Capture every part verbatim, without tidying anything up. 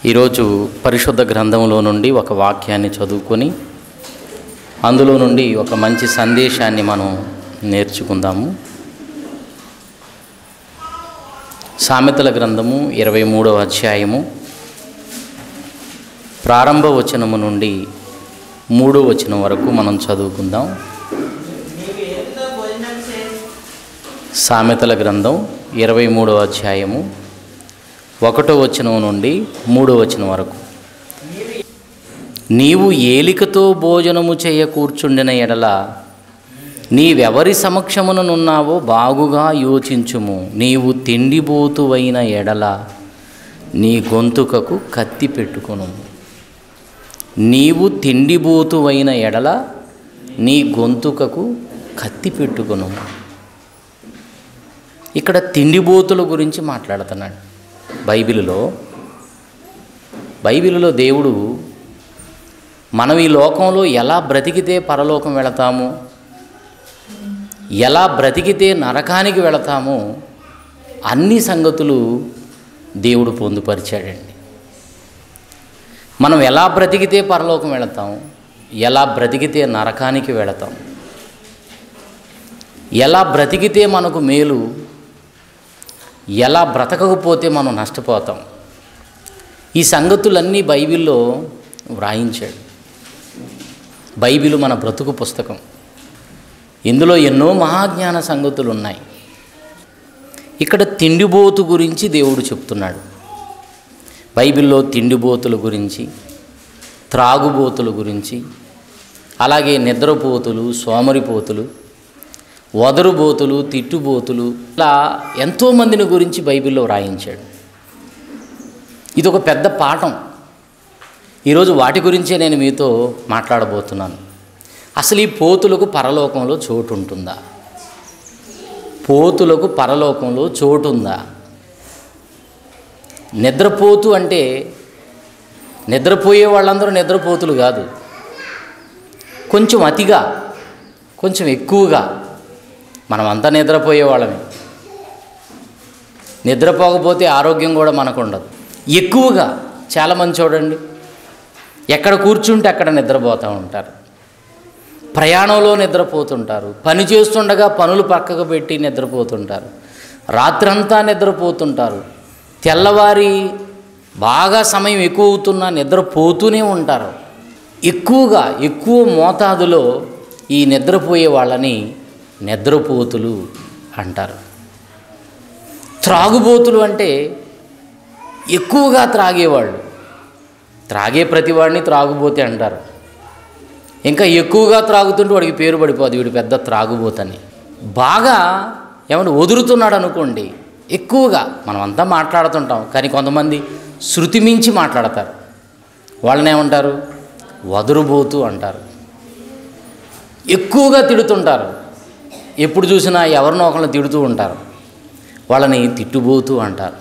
ఈరోజు పరిశుద్ధ గ్రంథంలో నుండి ఒక వాక్యాన్ని చదువుకొని అందులో నుండి ఒక మంచి సందేశాన్ని మనం నేర్చుకుందాము. సామెతల గ్రంథము ఇరవై మూడవ అధ్యాయము ప్రారంభ వచనము నుండి మూడో వచనం వరకు మనం చదువుకుందాం. సామెతల గ్రంథం ఇరవై మూడవ అధ్యాయము ఒకటో వచనం నుండి మూడో వచనం వరకు. నీవు ఏలికతో భోజనము చేయ కూర్చుండిన ఎడల నీవెవరి సమక్షముననున్నావో బాగుగా యోచించుము. నీవు తిండిబోతువైన ఎడల నీ గొంతుకకు కత్తి పెట్టుకొను. నీవు తిండిబోతువైన ఎడల నీ గొంతుకకు కత్తి పెట్టుకొను. ఇక్కడ తిండిబోతుల గురించి మాట్లాడుతున్నాడు. బైబిలులో బైబిలులో దేవుడు మనం ఈ లోకంలో ఎలా బ్రతికితే పరలోకం వెళతాము, ఎలా బ్రతికితే నరకానికి వెళతామో అన్ని సంగతులు దేవుడు పొందుపరిచాడండి. మనం ఎలా బ్రతికితే పరలోకం వెళతాం, ఎలా బ్రతికితే నరకానికి వెళతాం, ఎలా బ్రతికితే మనకు మేలు, ఎలా బ్రతకకపోతే మనం నష్టపోతాం, ఈ సంగతులన్నీ బైబిల్లో వ్రాయించాడు. బైబిలు మన బ్రతుకు పుస్తకం. ఇందులో ఎన్నో మహాజ్ఞాన సంగతులు ఉన్నాయి. ఇక్కడ తిండిబోతు గురించి దేవుడు చెప్తున్నాడు. బైబిల్లో తిండిబోతుల గురించి, త్రాగుబోతుల గురించి, అలాగే నిద్రపోతులు, సోమరిపోతులు, వదరుబోతులు, తిట్టుబోతులు, ఇలా ఎంతోమందిని గురించి బైబిల్లో వ్రాయించాడు. ఇది ఒక పెద్ద పాఠం. ఈరోజు వాటి గురించే నేను మీతో మాట్లాడబోతున్నాను. అసలు ఈ పోతులకు పరలోకంలో చోటు ఉంటుందా? పోతులకు పరలోకంలో చోటు ఉందా? నిద్రపోతు అంటే నిద్రపోయే వాళ్ళందరూ నిద్రపోతులు కాదు. కొంచెం అతిగా, కొంచెం ఎక్కువగా మనమంతా నిద్రపోయే వాళ్ళమే. నిద్రపోకపోతే ఆరోగ్యం కూడా మనకు ఉండదు. ఎక్కువగా చాలామంది చూడండి, ఎక్కడ కూర్చుంటే అక్కడ నిద్రపోతూ ఉంటారు. ప్రయాణంలో నిద్రపోతుంటారు, పని చేస్తుండగా పనులు పక్కకు పెట్టి నిద్రపోతుంటారు, రాత్రంతా నిద్రపోతుంటారు, తెల్లవారి బాగా సమయం ఎక్కువ అవుతున్నా నిద్రపోతూనే ఉంటారు. ఎక్కువగా ఎక్కువ మోతాదులో ఈ నిద్రపోయే వాళ్ళని నిద్రపోతులు అంటారు. త్రాగుబోతులు అంటే ఎక్కువగా త్రాగేవాళ్ళు. త్రాగే ప్రతివాడిని త్రాగుబోతే అంటారు. ఇంకా ఎక్కువగా త్రాగుతుంటే వాడికి పేరు పడిపోదు, వీడు పెద్ద త్రాగుబోతని. బాగా ఏమంటే వదులుతున్నాడు అనుకోండి, ఎక్కువగా మనం అంతా మాట్లాడుతుంటాం, కానీ కొంతమంది శృతి మించి మాట్లాడతారు. వాళ్ళని ఏమంటారు? వదురుబోతు అంటారు. ఎక్కువగా తిడుతుంటారు, ఎప్పుడు చూసినా ఎవరినో ఒకరిని తిడుతూ ఉంటారు, వాళ్ళని తిట్టుబోతు అంటారు.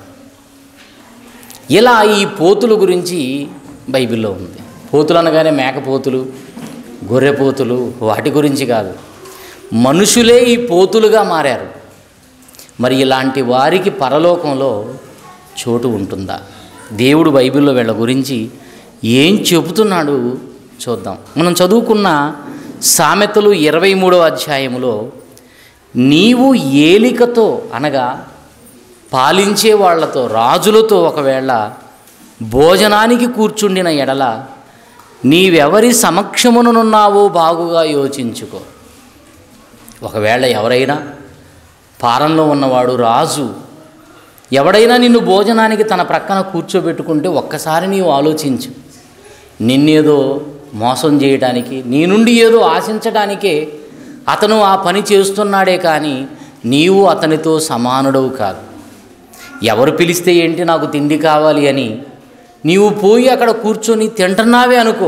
ఇలా ఈ పోతుల గురించి బైబిల్లో ఉంది. పోతులు అనగానే మేకపోతులు, గొర్రెపోతులు వాటి గురించి కాదు, మనుషులే ఈ పోతులుగా మారారు. మరి ఇలాంటి వారికి పరలోకంలో చోటు ఉంటుందా? దేవుడు బైబిల్లో వీళ్ళ గురించి ఏం చెబుతున్నాడు చూద్దాం. మనం చదువుకున్న సామెతలు ఇరవై మూడవ అధ్యాయములో నీవు ఏలికతో అనగా పాలించే వాళ్లతో, రాజులతో ఒకవేళ భోజనానికి కూర్చుండిన ఎడల నీవెవరి సమక్షమునున్నావో బాగుగా యోచించుకో. ఒకవేళ ఎవరైనా పారంలో ఉన్నవాడు రాజు ఎవడైనా నిన్ను భోజనానికి తన ప్రక్కన కూర్చోబెట్టుకుంటే ఒక్కసారి నీవు ఆలోచించు. నిన్నేదో మోసం చేయడానికి, నీ నుండి ఏదో ఆశించడానికే అతను ఆ పని చేస్తున్నాడే కానీ నీవు అతనితో సమానుడవు కాదు. ఎవరు పిలిస్తే ఏంటి, నాకు తిండి కావాలి అని నీవు పోయి అక్కడ కూర్చొని తింటున్నావే అనుకో,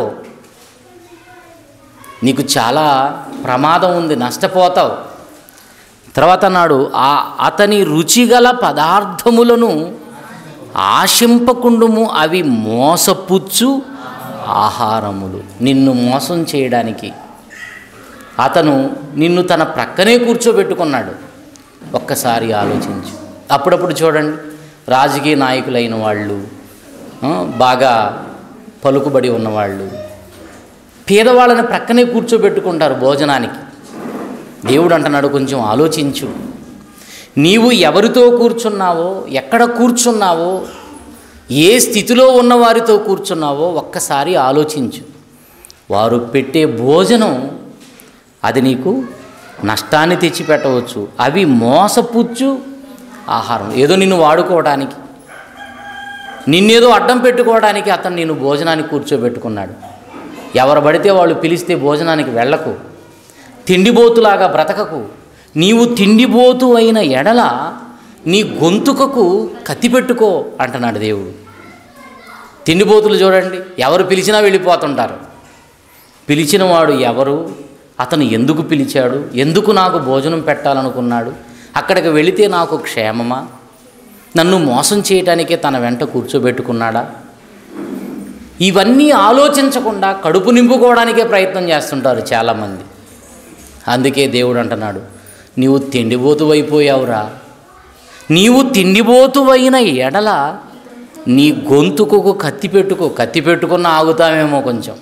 నీకు చాలా ప్రమాదం ఉంది, నష్టపోతావు. తర్వాత నాడు ఆ అతని రుచిగల పదార్థములను ఆశింపకుండుము, అవి మోసపుచ్చు ఆహారములు. నిన్ను మోసం చేయడానికి అతను నిన్ను తన ప్రక్కనే కూర్చోబెట్టుకున్నాడు. ఒక్కసారి ఆలోచించు. అప్పుడప్పుడు చూడండి, రాజకీయ నాయకులైన వాళ్ళు బాగా పలుకుబడి ఉన్నవాళ్ళు, పేదవాళ్ళని ప్రక్కనే కూర్చోబెట్టుకుంటారు భోజనానికి. దేవుడు అంటున్నాడు, కొంచెం ఆలోచించు. నీవు ఎవరితో కూర్చున్నావో, ఎక్కడ కూర్చున్నావో, ఏ స్థితిలో ఉన్నవారితో కూర్చున్నావో ఒక్కసారి ఆలోచించు. వారు పెట్టే భోజనం అది నీకు నష్టాన్ని తెచ్చిపెట్టవచ్చు. అవి మోసపుచ్చు ఆహారం. ఏదో నిన్ను వాడుకోవడానికి, నిన్నేదో అడ్డం పెట్టుకోవడానికి అతను నిన్ను భోజనానికి కూర్చోబెట్టుకున్నాడు. ఎవరు పడితే వాళ్ళు పిలిస్తే భోజనానికి వెళ్ళకు, తిండిబోతులాగా బ్రతకకు. నీవు తిండిబోతు అయిన ఎడల నీ గొంతుకకు కత్తి పెట్టుకో అంటున్నాడు దేవుడు. తిండిబోతులు చూడండి, ఎవరు పిలిచినా వెళ్ళిపోతుంటారు. పిలిచినవాడు ఎవరు, అతను ఎందుకు పిలిచాడు, ఎందుకు నాకు భోజనం పెట్టాలనుకున్నాడు, అక్కడికి వెళితే నాకు క్షేమమా, నన్ను మోసం చేయటానికే తన వెంట కూర్చోబెట్టుకున్నాడా, ఇవన్నీ ఆలోచించకుండా కడుపు నింపుకోవడానికే ప్రయత్నం చేస్తుంటారు చాలామంది. అందుకే దేవుడు అంటున్నాడు, నీవు తిండిబోతు అయిపోయావురా. నీవు తిండిబోతువైన ఎడల నీ గొంతుకు కత్తి పెట్టుకో. కత్తి పెట్టుకున్న ఆగుతామేమో, కొంచెం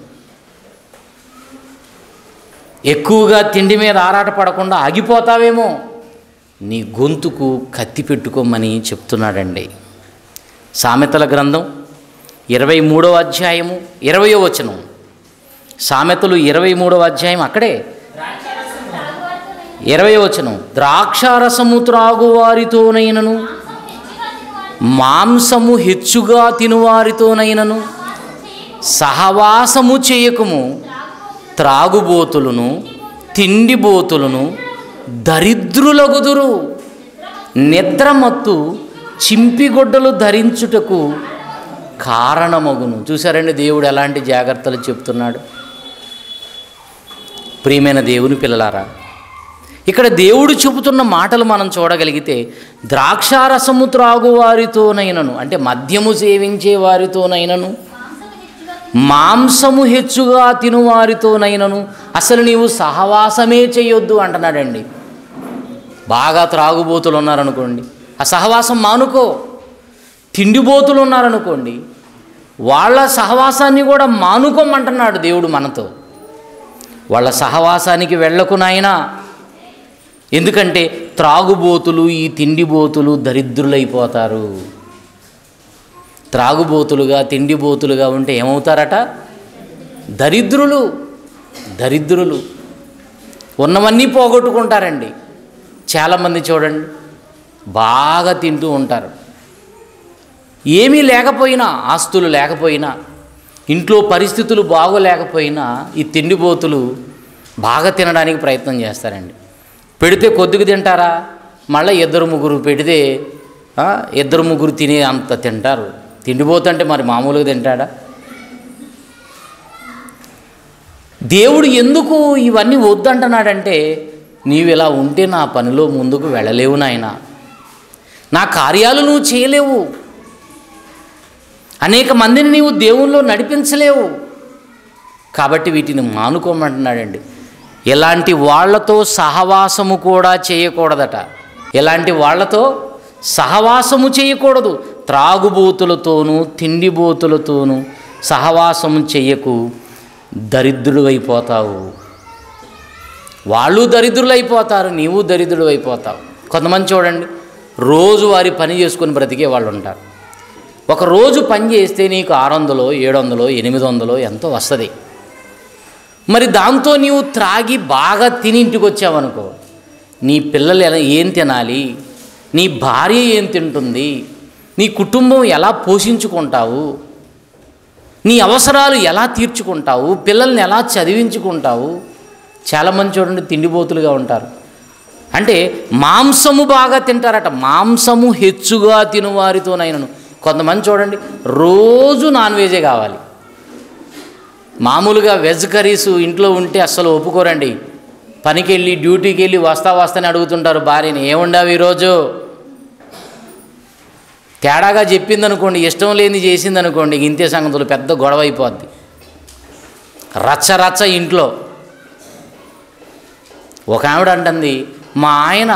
ఎక్కువగా తిండి మీద ఆరాట పడకుండా ఆగిపోతావేమో. నీ గొంతుకు కత్తి పెట్టుకోమని చెప్తున్నాడండి. సామెతల గ్రంథం ఇరవై మూడవ అధ్యాయము ఇరవయో వచనం. సామెతలు ఇరవై మూడవ అధ్యాయం అక్కడే ఇరవై వచనం. ద్రాక్షారసము త్రాగువారితోనైనను, మాంసము హెచ్చుగా తినువారితోనైనను సహవాసము చేయకుము. త్రాగుబోతులను, తిండిబోతులను దరిద్రులగుదురు. నిద్రమత్తు చింపిగొడ్డలు ధరించుటకు కారణమగును. చూసారండి దేవుడు ఎలాంటి జాగ్రత్తలు చెప్తున్నాడు. ప్రియమైన దేవుని పిల్లలారా, ఇక్కడ దేవుడు చెబుతున్న మాటలు మనం చూడగలిగితే, ద్రాక్షారసము త్రాగువారితోనైనను అంటే మద్యము సేవించే వారితోనైనను, మాంసము హెచ్చుగా తినువారితోనైనను అసలు నీవు సహవాసమే చేయొద్దు అంటున్నాడండి. బాగా త్రాగుబోతులు ఉన్నారనుకోండి, ఆ సహవాసం మానుకో. తిండిబోతులు ఉన్నారనుకోండి, వాళ్ళ సహవాసాన్ని కూడా మానుకోమంటున్నాడు దేవుడు మనతో. వాళ్ళ సహవాసానికి వెళ్ళకు నాయనా. ఎందుకంటే త్రాగుబోతులు, ఈ తిండిబోతులు దరిద్రులైపోతారు. త్రాగుబోతులుగా, తిండిబోతులుగా ఉంటే ఏమవుతారట? దరిద్రులు. దరిద్రులు ఉన్నవన్నీ పోగొట్టుకుంటారండి. చాలామంది చూడండి, బాగా తింటూ ఉంటారు. ఏమీ లేకపోయినా, ఆస్తులు లేకపోయినా, ఇంట్లో పరిస్థితులు బాగోలేకపోయినా ఈ తిండిబోతులు బాగా తినడానికి ప్రయత్నం చేస్తారండి. పెడితే కొద్దిగా తింటారా, మళ్ళీ ఇద్దరు ముగ్గురు పెడితే ఇద్దరు ముగ్గురు తినే అంత తింటారు. తిండిపోతుంటే మరి మామూలుగా తింటాడా? దేవుడు ఎందుకు ఇవన్నీ వద్దంటున్నాడంటే, నీవు ఇలా ఉంటే నా పనిలో ముందుకు వెళ్ళలేవు నాయన, నా కార్యాలు నువ్వు చేయలేవు, అనేక మందిని నీవు దేవుల్లో నడిపించలేవు. కాబట్టి వీటిని మానుకోమంటున్నాడండి. ఎలాంటి వాళ్లతో సహవాసము కూడా చేయకూడదట. ఎలాంటి వాళ్లతో సహవాసము చేయకూడదు. త్రాగుబోతులతోనూ తిండిబోతులతోనూ సహవాసము చెయ్యకు, దరిద్రుడు అయిపోతావు. వాళ్ళు దరిద్రులు అయిపోతారు, నీవు దరిద్రుడు అయిపోతావు. కొంతమంది చూడండి, రోజు వారి పని చేసుకొని బ్రతికే వాళ్ళు ఉంటారు. ఒక రోజు పని చేస్తే నీకు ఆరు వందలో ఏడు వందలో ఎనిమిది వందలో ఎంతో వస్తుంది. మరి దాంతో నీవు త్రాగి బాగా తిని ఇంటికి వచ్చావనుకో, నీ పిల్లలు ఎలా ఏం తినాలి, నీ భార్య ఏం తింటుంది, నీ కుటుంబం ఎలా పోషించుకుంటావు, నీ అవసరాలు ఎలా తీర్చుకుంటావు, పిల్లల్ని ఎలా చదివించుకుంటావు. చాలామంది చూడండి తిండిబోతులుగా ఉంటారు. అంటే మాంసము బాగా తింటారట. మాంసము హెచ్చుగా తినువారితోనైనను. కొంతమంది చూడండి రోజు నాన్ వెజే కావాలి. మామూలుగా వెజ్ కర్రీస్ ఇంట్లో ఉంటే అస్సలు ఒప్పుకోరండి. పనికి వెళ్ళి డ్యూటీకి వెళ్ళి వస్తా వస్తాని అడుగుతుంటారు భార్యని, ఏముండావు ఈరోజు. తేడాగా చెప్పిందనుకోండి, ఇష్టం లేని చేసిందనుకోండి, ఇంతే సంగతులు, పెద్ద గొడవ అయిపోద్ది. రచ్చ రచ్చ ఇంట్లో. ఒక ఆవిడ అంటుంది, మా ఆయన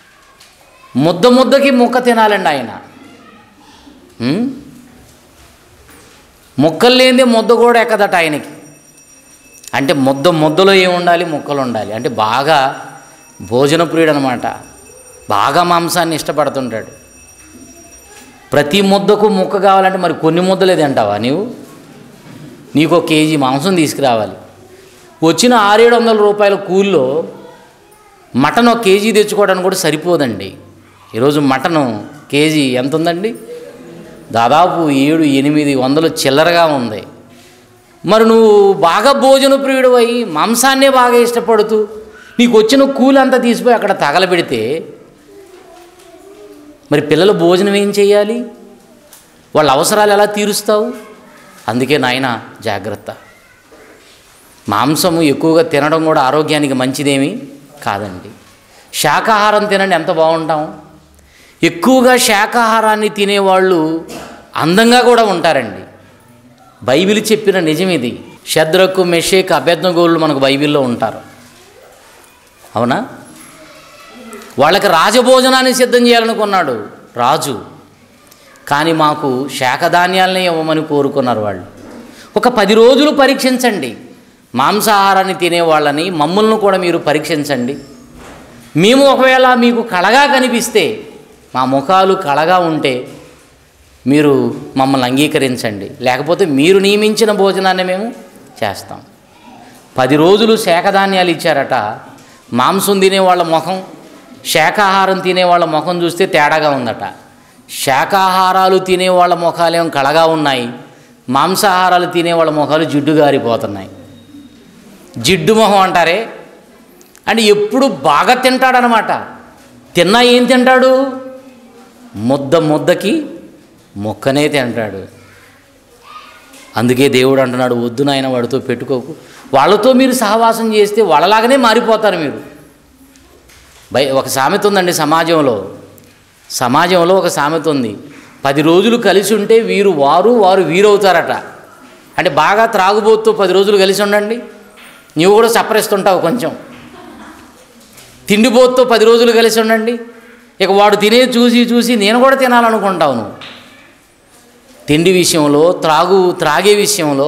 ముద్ద ముద్దకి ముక్క తినాలండి ఆయన. ముక్కలు లేనిదే ముద్ద కూడా ఎక్కదట ఆయనకి. అంటే ముద్ద ముద్దలో ఏమి ఉండాలి, ముక్కలు ఉండాలి. అంటే బాగా భోజన ప్రియుడు అనమాట. బాగా మాంసాన్ని ఇష్టపడుతుంటాడు. ప్రతి ముద్దకు ముక్క కావాలంటే మరి కొన్ని ముద్దలే తింటావా నీవు? నీకు ఒక కేజీ మాంసం తీసుకురావాలి. వచ్చిన ఆరేడు వందల రూపాయల కూల్లో మటన్ ఒక కేజీ తెచ్చుకోవడానికి కూడా సరిపోదండి. ఈరోజు మటను కేజీ ఎంత ఉందండి? దాదాపు ఏడు ఎనిమిది వందలు చిల్లరగా ఉంది. మరి నువ్వు బాగా భోజన ప్రియుడు అయి మాంసాన్నే బాగా ఇష్టపడుతూ నీకు వచ్చిన కూలి అంతా తీసిపోయి అక్కడ తగలబెడితే మరి పిల్లల భోజనం ఏం చేయాలి? వాళ్ళ అవసరాలు ఎలా తీరుస్తావు? అందుకే నాయన జాగ్రత్త. మాంసము ఎక్కువగా తినడం కూడా ఆరోగ్యానికి మంచిదేమీ కాదండి. శాకాహారం తినండి, ఎంత బాగుంటాం. ఎక్కువగా శాకాహారాన్ని తినేవాళ్ళు అందంగా కూడా ఉంటారండి. బైబిల్ చెప్పిన నిజం ఇది. షద్రకు, మెషేక్, అబేద్నెగోలు మనకు బైబిల్లో ఉంటారు, అవునా? వాళ్ళకి రాజభోజనాన్ని సిద్ధం చేయాలనుకున్నాడు రాజు, కానీ మాకు శాఖధాన్యాలనే ఇవ్వమని కోరుకున్నారు వాళ్ళు. ఒక పది రోజులు పరీక్షించండి మాంసాహారాన్ని తినేవాళ్ళని, మమ్మల్ని కూడా మీరు పరీక్షించండి. మేము ఒకవేళ మీకు కళగా కనిపిస్తే, మా ముఖాలు కళగా ఉంటే మీరు మమ్మల్ని అంగీకరించండి, లేకపోతే మీరు నియమించిన భోజనాన్ని మేము చేస్తాం. పది రోజులు శాఖధాన్యాలు ఇచ్చారట. మాంసం తినేవాళ్ళ ముఖం, శాకాహారం తినేవాళ్ళ ముఖం చూస్తే తేడాగా ఉందట. శాకాహారాలు తినేవాళ్ళ ముఖాలేమో కళగా ఉన్నాయి, మాంసాహారాలు తినేవాళ్ళ ముఖాలు జిడ్డు గారిపోతున్నాయి. జిడ్డు మొహం అంటారే, అంటే ఎప్పుడు బాగా తింటాడనమాట. తిన్నా ఏం తింటాడు? ముద్ద ముద్దకి మొక్కనే తింటాడు. అందుకే దేవుడు అంటున్నాడు, వద్దు నాయన వాడితో పెట్టుకోకు. వాళ్ళతో మీరు సహవాసం చేస్తే వాళ్ళలాగానే మారిపోతారు మీరు. బై ఒక సామెత ఉందండి సమాజంలో. సమాజంలో ఒక సామెత ఉంది, పది రోజులు కలిసి ఉంటే వీరు వారు వారు వీరవుతారట. అంటే బాగా త్రాగుబోతూ పది రోజులు కలిసి ఉండండి, నీవు కూడా సపరిస్తుంటావు కొంచెం. తిండిపోతూ పది రోజులు కలిసి ఉండండి, ఇక వాడు తినే చూసి చూసి నేను కూడా తినాలనుకుంటావు నువ్వు. తిండి విషయంలో, త్రాగు త్రాగే విషయంలో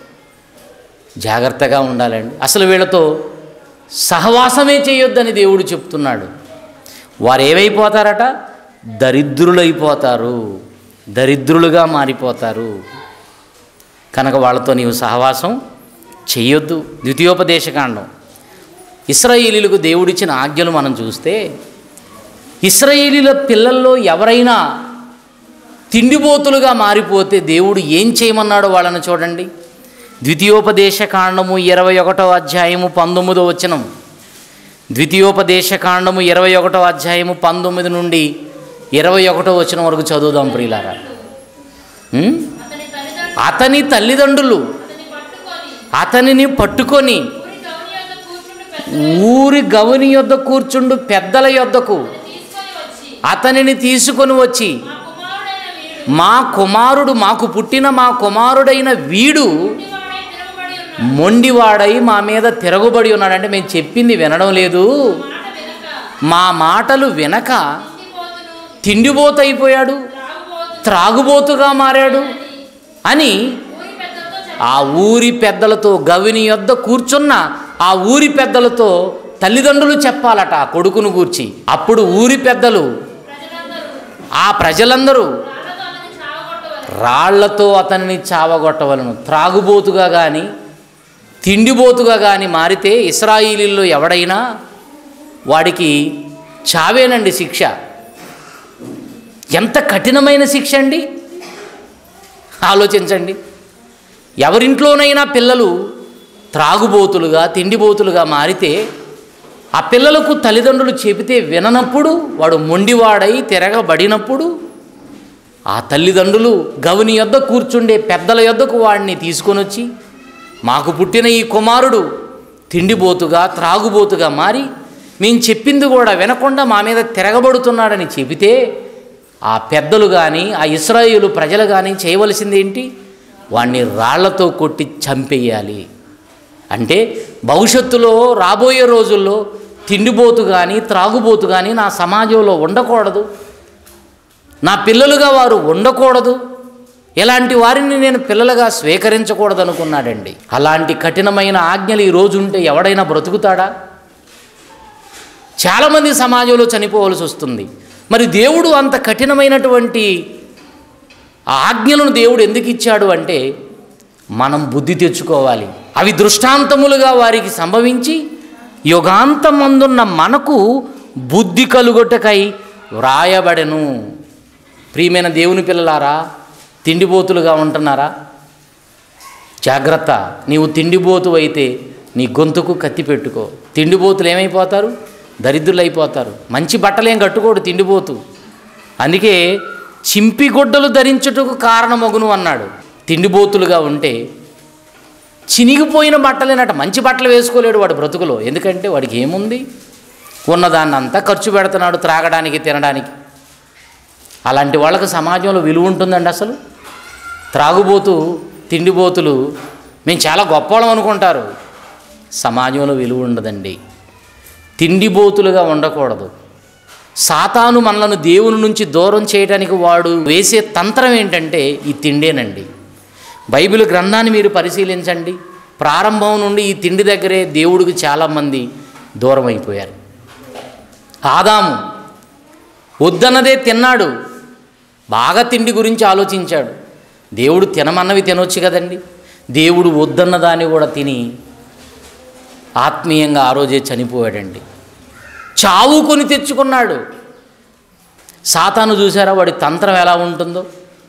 జాగ్రత్తగా ఉండాలండి. అసలు వీళ్ళతో సహవాసమే చేయొద్దని దేవుడు చెప్తున్నాడు. వారు ఏమైపోతారట? దరిద్రులైపోతారు, దరిద్రులుగా మారిపోతారు. కనుక వాళ్ళతో నీవు సహవాసం చెయ్యొద్దు. ద్వితీయోపదేశకాండం. ఇశ్రాయేలీయులకు దేవుడిచ్చిన ఆజ్ఞలు మనం చూస్తే, ఇశ్రాయేలీయుల పిల్లల్లో ఎవరైనా తిండిపోతులుగా మారిపోతే దేవుడు ఏం చేయమన్నాడో వాళ్ళని చూడండి. ద్వితీయోపదేశకాండము ఇరవై ఒకటో అధ్యాయము పంతొమ్మిదో వచనం. ద్వితీయోపదేశకాండము ఇరవై ఒకటో అధ్యాయము పంతొమ్మిది నుండి ఇరవై ఒకటో వచనం వరకు చదువుదాం ప్రియులారా. అతని తల్లిదండ్రులు అతనిని పట్టుకొని ఊరి గవని యొద్ద కూర్చుండు పెద్దల యొద్దకు అతనిని తీసుకొని వచ్చి, మా కుమారుడు, మాకు పుట్టిన మా కుమారుడైన వీడు మొండివాడై మా మీద తిరగబడి ఉన్నాడంటే మేము చెప్పింది వినడం లేదు, మా మాటలు వినక తిండిబోతైపోయాడు, త్రాగుబోతుగా మారాడు అని ఆ ఊరి పెద్దలతో, గవిని యొద్ద కూర్చున్న ఆ ఊరి పెద్దలతో తల్లిదండ్రులు చెప్పాలట ఆ కొడుకును గూర్చి. అప్పుడు ఊరి పెద్దలు, ఆ ప్రజలందరూ రాళ్లతో అతనిని చావగొట్టవలను. త్రాగుబోతుగా కానీ తిండిబోతుగా కానీ మారితే ఇశ్రాయేలీయుల్లో ఎవడైనా వాడికి చావేనండి శిక్ష. ఎంత కఠినమైన శిక్ష అండి, ఆలోచించండి. ఎవరింట్లోనైనా పిల్లలు త్రాగుబోతులుగా తిండిబోతులుగా మారితే ఆ పిల్లలకు తల్లిదండ్రులు చెబితే విననప్పుడు, వాడు మొండివాడై తిరగబడినప్పుడు ఆ తల్లిదండ్రులు గవిని యొద్ద కూర్చుండే పెద్దల యొద్దకు వాడిని తీసుకొని వచ్చి, మాకు పుట్టిన ఈ కుమారుడు తిండిబోతుగా త్రాగుబోతుగా మారి మేము చెప్పింది కూడా వినకుండా మా మీద తిరగబడుతున్నాడని చెబితే ఆ పెద్దలు కానీ ఆ ఇశ్రాయేలు ప్రజలు కానీ చేయవలసింది ఏంటి? వాడిని రాళ్లతో కొట్టి చంపేయాలి. అంటే భవిష్యత్తులో రాబోయే రోజుల్లో తిండిబోతు కానీ త్రాగుబోతు కానీ నా సమాజంలో ఉండకూడదు, నా పిల్లలుగా వారు ఉండకూడదు ఇలాంటి వారిని నేను పిల్లలుగా స్వీకరించకూడదు అనుకున్నాడండి. అలాంటి కఠినమైన ఆజ్ఞలు ఈరోజు ఉంటే ఎవడైనా బ్రతుకుతాడా? చాలామంది సమాజంలో చనిపోవలసి వస్తుంది. మరి దేవుడు అంత కఠినమైనటువంటి ఆజ్ఞలను దేవుడు ఎందుకు ఇచ్చాడు అంటే మనం బుద్ధి తెచ్చుకోవాలి. అవి దృష్టాంతములుగా వారికి సంభవించి యుగాంతమందున్న మనకు బుద్ధి కలుగొట్టకై వ్రాయబడెను. ప్రియమైన దేవుని పిల్లలారా, తిండిబోతులుగా ఉంటున్నారా? జాగ్రత్త. నీవు తిండిబోతు అయితే నీ గొంతుకు కత్తి పెట్టుకో. తిండిబోతులు ఏమైపోతారు? దరిద్రులు అయిపోతారు. మంచి బట్టలేం కట్టుకోడు తిండిబోతు. అందుకే చింపి గుడ్డలు ధరించుటకు కారణమగును అన్నాడు. తిండిబోతులుగా ఉంటే చినిగిపోయిన బట్టలేనట, మంచి బట్టలు వేసుకోలేడు వాడు బ్రతుకులో. ఎందుకంటే వాడికి ఏముంది? ఉన్నదాన్ని అంతా ఖర్చు పెడుతున్నాడు త్రాగడానికి, తినడానికి. అలాంటి వాళ్ళకు సమాజంలో విలువ ఉంటుందండి అసలు? త్రాగుబోతు తిండిబోతులు మేము చాలా గొప్పవాళ్ళం అనుకుంటారు. సమాజంలో విలువ ఉండదండి. తిండిబోతులుగా ఉండకూడదు. సాతాను మనలను దేవుని నుంచి దూరం చేయడానికి వాడు వేసే తంత్రం ఏంటంటే ఈ తిండేనండి. బైబిల్ గ్రంథాన్ని మీరు పరిశీలించండి. ప్రారంభం నుండి ఈ తిండి దగ్గరే దేవుడికి చాలామంది దూరం అయిపోయారు. ఆదాము వద్దన్నదే తిన్నాడు. బాగా తిండి గురించి ఆలోచించాడు. దేవుడు తినమన్నవి తినొచ్చు కదండి. దేవుడు వద్దన్న దాన్ని కూడా తిని ఆత్మీయంగా ఆ రోజే చనిపోయాడండి. చావు కొని తెచ్చుకున్నాడు. సాతాను చూసారా వాడి తంత్రం ఎలా ఉంటుందో?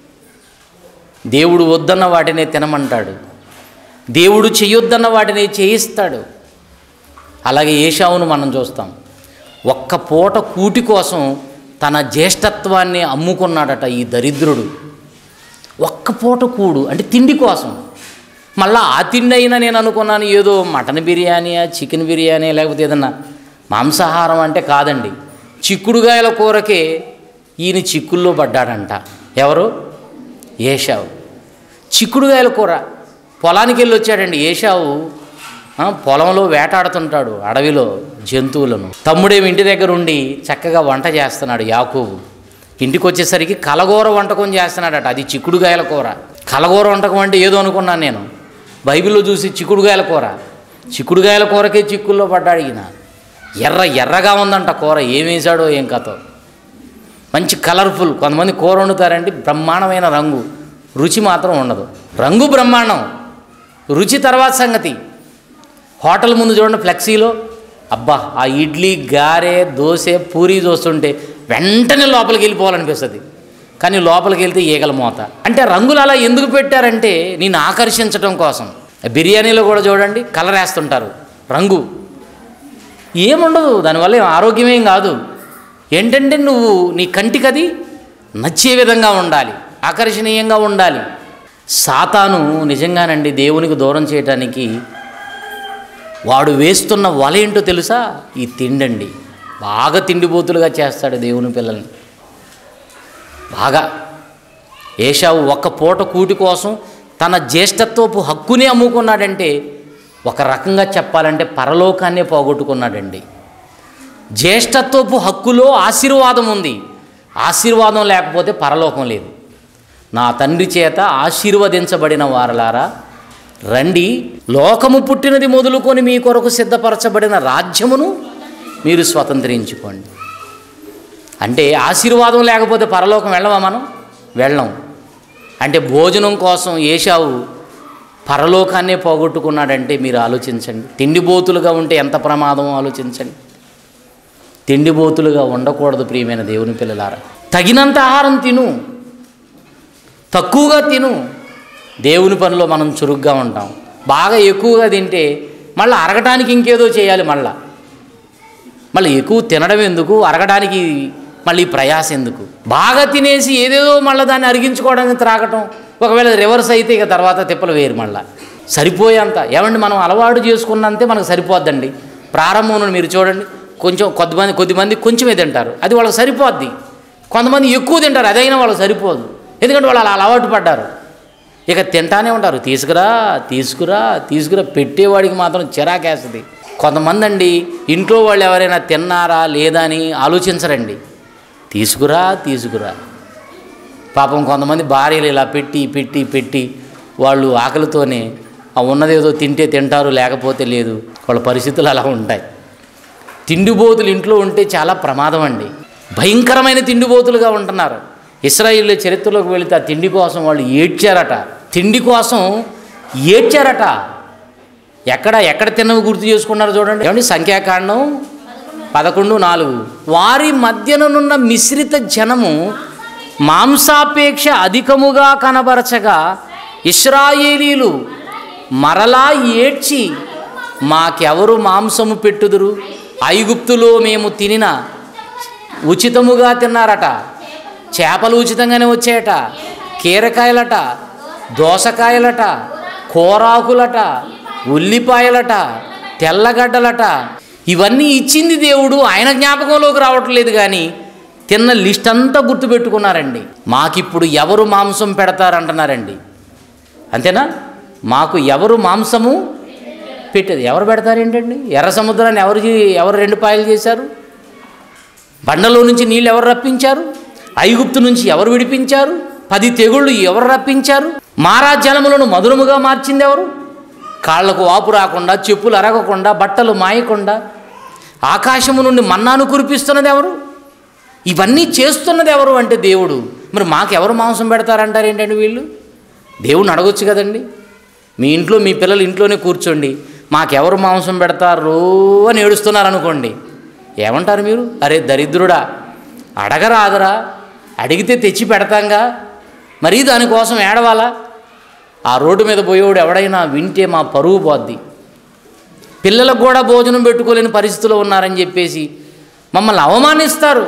దేవుడు వద్దన్న వాటినే తినమంటాడు, దేవుడు చేయొద్దన్న వాటిని చేయిస్తాడు. అలాగే ఏశావును మనం చూస్తాం. ఒక్క పూట కూటి కోసం తన జ్యేష్ఠత్వాన్ని అమ్ముకున్నాడట ఈ దరిద్రుడు. ఒక్క పూట కూడు అంటే తిండి కోసం. మళ్ళీ ఆ తిండి అయినా నేను అనుకున్నాను ఏదో మటన్ బిర్యానీయా, చికెన్ బిర్యానీ, లేకపోతే ఏదన్నా మాంసాహారం అంటే కాదండి. చిక్కుడుగాయల కూరకే ఈయన చిక్కుల్లో పడ్డాడంట. ఎవరు? ఏశావు. చిక్కుడుగాయల కూర పొలానికి వెళ్ళి వచ్చాడండి ఏశావు. పొలంలో వేటాడుతుంటాడు అడవిలో జంతువులను. తమ్ముడేమి ఇంటి దగ్గర ఉండి చక్కగా వంట చేస్తున్నాడు యాకోబు. ఇంటికి వచ్చేసరికి కలగూర వంటకం చేస్తున్నాడట. అది చిక్కుడుగాయల కూర. కలగూర వంటకం అంటే ఏదో అనుకున్నాను నేను. బైబిల్లో చూసి చిక్కుడుగాయల కూర, చిక్కుడుగాయల కూరకే చిక్కుల్లో పడ్డాడు ఈయన. ఎర్ర ఎర్రగా ఉందంట కూర. ఏం వేసాడో ఏం కథో. మంచి కలర్ఫుల్. కొంతమంది కూర వండుతారండి, బ్రహ్మాండమైన రంగు, రుచి మాత్రం ఉండదు. రంగు బ్రహ్మాండం, రుచి తర్వాత సంగతి. హోటల్ ముందు చూడండి ఫ్లెక్సీలో, అబ్బా ఆ ఇడ్లీ, గారె, దోశ, పూరీ చూస్తుంటే వెంటనే లోపలికి వెళ్ళిపోవాలనిపిస్తుంది. కానీ లోపలికి వెళ్తే ఈగల మోత. అంటే రంగులు అలా ఎందుకు పెట్టారంటే నేను ఆకర్షించడం కోసం. బిర్యానీలో కూడా చూడండి కలర్ వేస్తుంటారు, రంగు. ఏముండదు దానివల్ల, ఏం ఆరోగ్యమేం కాదు. ఏంటంటే నువ్వు నీ కంటికి అది నచ్చే విధంగా ఉండాలి, ఆకర్షణీయంగా ఉండాలి. సాతాను నిజంగానండి దేవునికి దూరం చేయటానికి వాడు వేస్తున్న వల ఏంటో తెలుసా? ఈ తిండండి. బాగా తిండిపోతులుగా చేస్తాడు దేవుని పిల్లల్ని బాగా. ఏశావు ఒక్క పూట కూటి కోసం తన జ్యేష్ఠత్వపు హక్కునే అమ్ముకున్నాడంటే ఒక రకంగా చెప్పాలంటే పరలోకాన్నే పోగొట్టుకున్నాడండి. జ్యేష్ఠత్వపు హక్కులో ఆశీర్వాదం ఉంది. ఆశీర్వాదం లేకపోతే పరలోకం లేదు. నా తండ్రి చేత ఆశీర్వదించబడిన వారలారా రండి, లోకము పుట్టినది మొదలుకొని మీ కొరకు సిద్ధపరచబడిన రాజ్యమును మీరు స్వతంత్రించుకోండి. అంటే ఆశీర్వాదం లేకపోతే పరలోకం వెళ్ళమా మనం? వెళ్ళం. అంటే భోజనం కోసం ఏశావు పరలోకాన్నే పోగొట్టుకున్నాడంటే మీరు ఆలోచించండి. తిండిబోతులుగా ఉంటే ఎంత ప్రమాదమో ఆలోచించండి. తిండిబోతులుగా ఉండకూడదు ప్రియమైన దేవుని పిల్లలారా. తగినంత ఆహారం తిను, తక్కువగా తిను. దేవుని పనిలో మనం చురుగ్గా ఉంటాం. బాగా ఎక్కువగా తింటే మళ్ళీ అరగటానికి ఇంకేదో చేయాలి. మళ్ళా మళ్ళీ ఎక్కువ తినడం ఎందుకు, అరగడానికి మళ్ళీ ప్రయాస ఎందుకు? బాగా తినేసి ఏదేదో మళ్ళీ దాన్ని అరిగించుకోవడానికి త్రాగటం. ఒకవేళ రివర్స్ అయితే ఇక తర్వాత తిప్పలు వేరు. మళ్ళీ సరిపోయేంత ఏమండి మనం అలవాటు చేసుకున్నంతే మనకు సరిపోద్దండి. ప్రారంభంలో మీరు చూడండి, కొంచెం కొద్దిమంది కొద్దిమంది కొంచెమే తింటారు, అది వాళ్ళకి సరిపోద్ది. కొంతమంది ఎక్కువ తింటారు, అదైనా వాళ్ళకి సరిపోదు. ఎందుకంటే వాళ్ళు అలా అలవాటు పడ్డారు. ఇక తింటానే ఉంటారు. తీసుకురా తీసుకురా తీసుకురా పెట్టేవాడికి మాత్రం చిరాకేస్తుంది. కొంతమంది అండి ఇంట్లో వాళ్ళు ఎవరైనా తిన్నారా లేదా అని ఆలోచించరండి. తీసుకురా తీసుకురా పాపం కొంతమంది భార్యలు ఇలా పెట్టి పెట్టి పెట్టి వాళ్ళు ఆకలితోనే ఆ ఉన్నదేదో తింటే తింటారు, లేకపోతే లేదు. వాళ్ళ పరిస్థితులు అలా ఉంటాయి. తిండిబోతులు ఇంట్లో ఉంటే చాలా ప్రమాదం అండి. భయంకరమైన తిండిబోతులుగా ఉంటున్నారు. ఇశ్రాయేలు చరిత్రలోకి వెళితే ఆ తిండి కోసం వాళ్ళు ఏడ్చారట. తిండి కోసం ఏడ్చారట. ఎక్కడ ఎక్కడ తిన్నవి గుర్తు చేసుకున్నారు చూడండి. ఏమండి, సంఖ్యాకాండం పదకొండు నాలుగు. వారి మధ్యనున్న మిశ్రిత జనము మాంసాపేక్ష అధికముగా కనబరచగా ఇశ్రాయేలీలు మరలా ఏడ్చి, మాకెవరు మాంసము పెట్టుదురు? ఐగుప్తులో మేము తినిన ఉచితముగా తిన్నారట. చేపలు ఉచితంగానే వచ్చాయట, కీరకాయలట, దోసకాయలట, కూరాకులట, ఉల్లిపాయలట, తెల్లగడ్డలట. ఇవన్నీ ఇచ్చింది దేవుడు. ఆయన జ్ఞాపకంలోకి రావట్లేదు, కానీ తిన్న లిస్ట్ అంతా గుర్తుపెట్టుకున్నారండి. మాకిప్పుడు ఎవరు మాంసం పెడతారంటున్నారండి. అంతేనా? మాకు ఎవరు మాంసము పెట్టేది? ఎవరు పెడతారు ఏంటండి? ఎర్ర సముద్రాన్ని ఎవరు ఎవరు రెండు పాయలు చేశారు? బండలో నుంచి నీళ్ళు ఎవరు రప్పించారు? ఐగుప్తు నుంచి ఎవరు విడిపించారు? పది తెగుళ్ళు ఎవరు రప్పించారు? మారా జలములను మధురముగా మార్చింది ఎవరు? కాళ్లకు వాపు రాకుండా, చెప్పులు అరగకుండా, బట్టలు మాయకుండా ఆకాశము నుండి మన్నాను కురిపిస్తున్నది ఎవరు? ఇవన్నీ చేస్తున్నది ఎవరు అంటే దేవుడు. మరి మాకెవరు మాంసం పెడతారంటారు ఏంటండి వీళ్ళు? దేవుడిని అడగొచ్చు కదండి. మీ ఇంట్లో మీ పిల్లలు ఇంట్లోనే కూర్చోండి, మాకెవరు మాంసం పెడతారు అని ఏడుస్తున్నారు అనుకోండి, ఏమంటారు మీరు? అరే దరిద్రుడా, అడగరాదరా, అడిగితే తెచ్చి పెడతాంగా, మరీ దానికోసం ఏడవాలా? ఆ రోడ్డు మీద పోయేవాడు ఎవడైనా వింటే మా పరువు పోద్ది. పిల్లలకు కూడా భోజనం పెట్టుకోలేని పరిస్థితిలో ఉన్నారని చెప్పేసి మమ్మల్ని అవమానిస్తారు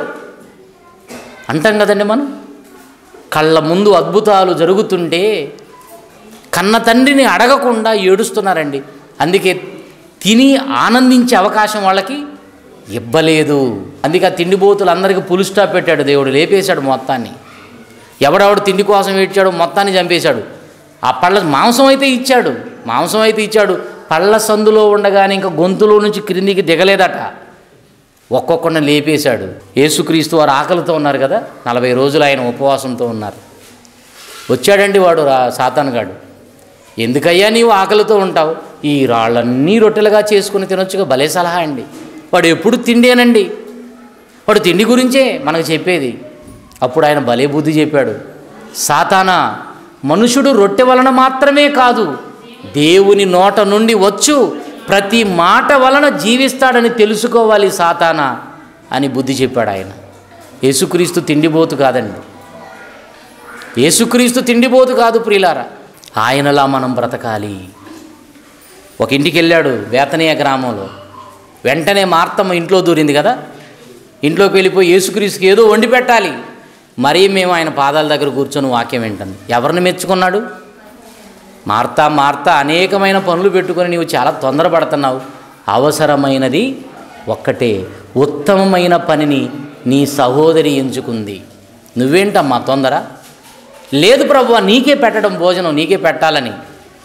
అంటాం కదండి. మనం కళ్ళ ముందు అద్భుతాలు జరుగుతుంటే కన్న తండ్రిని అడగకుండా ఏడుస్తున్నారండి. అందుకే తిని ఆనందించే అవకాశం వాళ్ళకి ఇవ్వలేదు. అందుకే ఆ తిండిబోతులు అందరికీ పులి స్టాప్ పెట్టాడు దేవుడు, లేపేశాడు మొత్తాన్ని. ఎవడెవడు తిండి కోసం ఏడ్చాడు మొత్తాన్ని చంపేశాడు. ఆ పళ్ళ మాంసం అయితే ఇచ్చాడు, మాంసం అయితే ఇచ్చాడు. పళ్ళ సందులో ఉండగానే ఇంకా గొంతులో నుంచి క్రిందికి దిగలేదట, ఒక్కొక్కడిని లేపేశాడు. యేసుక్రీస్తు వారు ఆకలితో ఉన్నారు కదా, నలభై రోజులు ఆయన ఉపవాసంతో ఉన్నారు. వచ్చాడండి వాడు రా సాతానుగాడు. ఎందుకయ్యా నీవు ఆకలితో ఉంటావు? ఈ రాళ్ళన్నీ రొట్టెలుగా చేసుకుని తినొచ్చుగా. భలే సలహా అండి. వాడు ఎప్పుడు తిండేనండి, వాడు తిండి గురించే మనకు చెప్పేది. అప్పుడు ఆయన భలే బుద్ధి చెప్పాడు. సాతానా, మనుషుడు రొట్టె వలన మాత్రమే కాదు, దేవుని నోట నుండి వచ్చు ప్రతి మాట వలన జీవిస్తాడని తెలుసుకోవాలి సాతానా అని బుద్ధి చెప్పాడు ఆయన. యేసుక్రీస్తు తిండిబోతు కాదండి, యేసుక్రీస్తు తిండిబోతు కాదు ప్రియులారా. ఆయనలా మనం బ్రతకాలి. ఒక ఇంటికి వెళ్ళాడు బేతనీయ గ్రామంలో. వెంటనే మార్తమ్మ ఇంట్లో దూరింది కదా, ఇంట్లోకి వెళ్ళిపోయి యేసుక్రీస్తుకి ఏదో వండి పెట్టాలి. మరీ మేము ఆయన పాదాల దగ్గర కూర్చొని వాక్యం వింటాను. ఎవరిని మెచ్చుకున్నాడు? మార్తా మార్తా అనేకమైన పనులు పెట్టుకొని నీవు చాలా తొందరపడుతున్నావు, అవసరమైనది ఒక్కటే, ఉత్తమమైన పనిని నీ సహోదరి ఎంచుకుంది, నువ్వేంటమ్మా తొందర? లేదు ప్రభువా, నీకే పెట్టడం, భోజనం నీకే పెట్టాలని.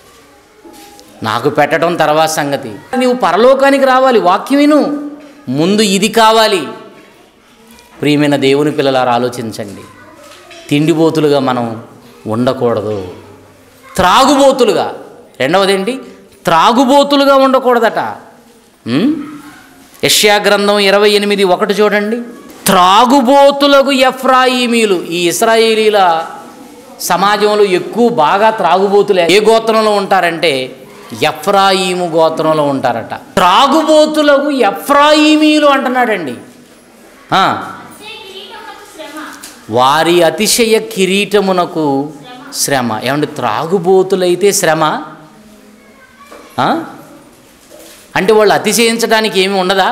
నాకు పెట్టడం తర్వాత సంగతి. నీవు పరలోకానికి రావాలి, వాక్యం విను, ముందు ఇది కావాలి. ప్రియమైన దేవుని పిల్లలారా ఆలోచించండి. తిండిబోతులుగా మనం ఉండకూడదు, త్రాగుబోతులుగా. రెండవది ఏంటి? త్రాగుబోతులుగా ఉండకూడదట. యెషయా గ్రంథం ఇరవై ఎనిమిది ఒకటి చూడండి. త్రాగుబోతులకు ఎఫ్రాయిమీలు. ఈ ఇశ్రాయేలీల సమాజంలో ఎక్కువ బాగా త్రాగుబోతులే ఏ గోత్రంలో ఉంటారంటే ఎఫ్రాయిము గోత్రంలో ఉంటారట. త్రాగుబోతులకు ఎఫ్రాయిమీలు అంటున్నాడండి. వారి అతిశయ కిరీటమునకు శ్రమ. ఏమంటే త్రాగుబోతులైతే శ్రమ అంటే వాళ్ళు అతిశయించడానికి ఏమి ఉండదా?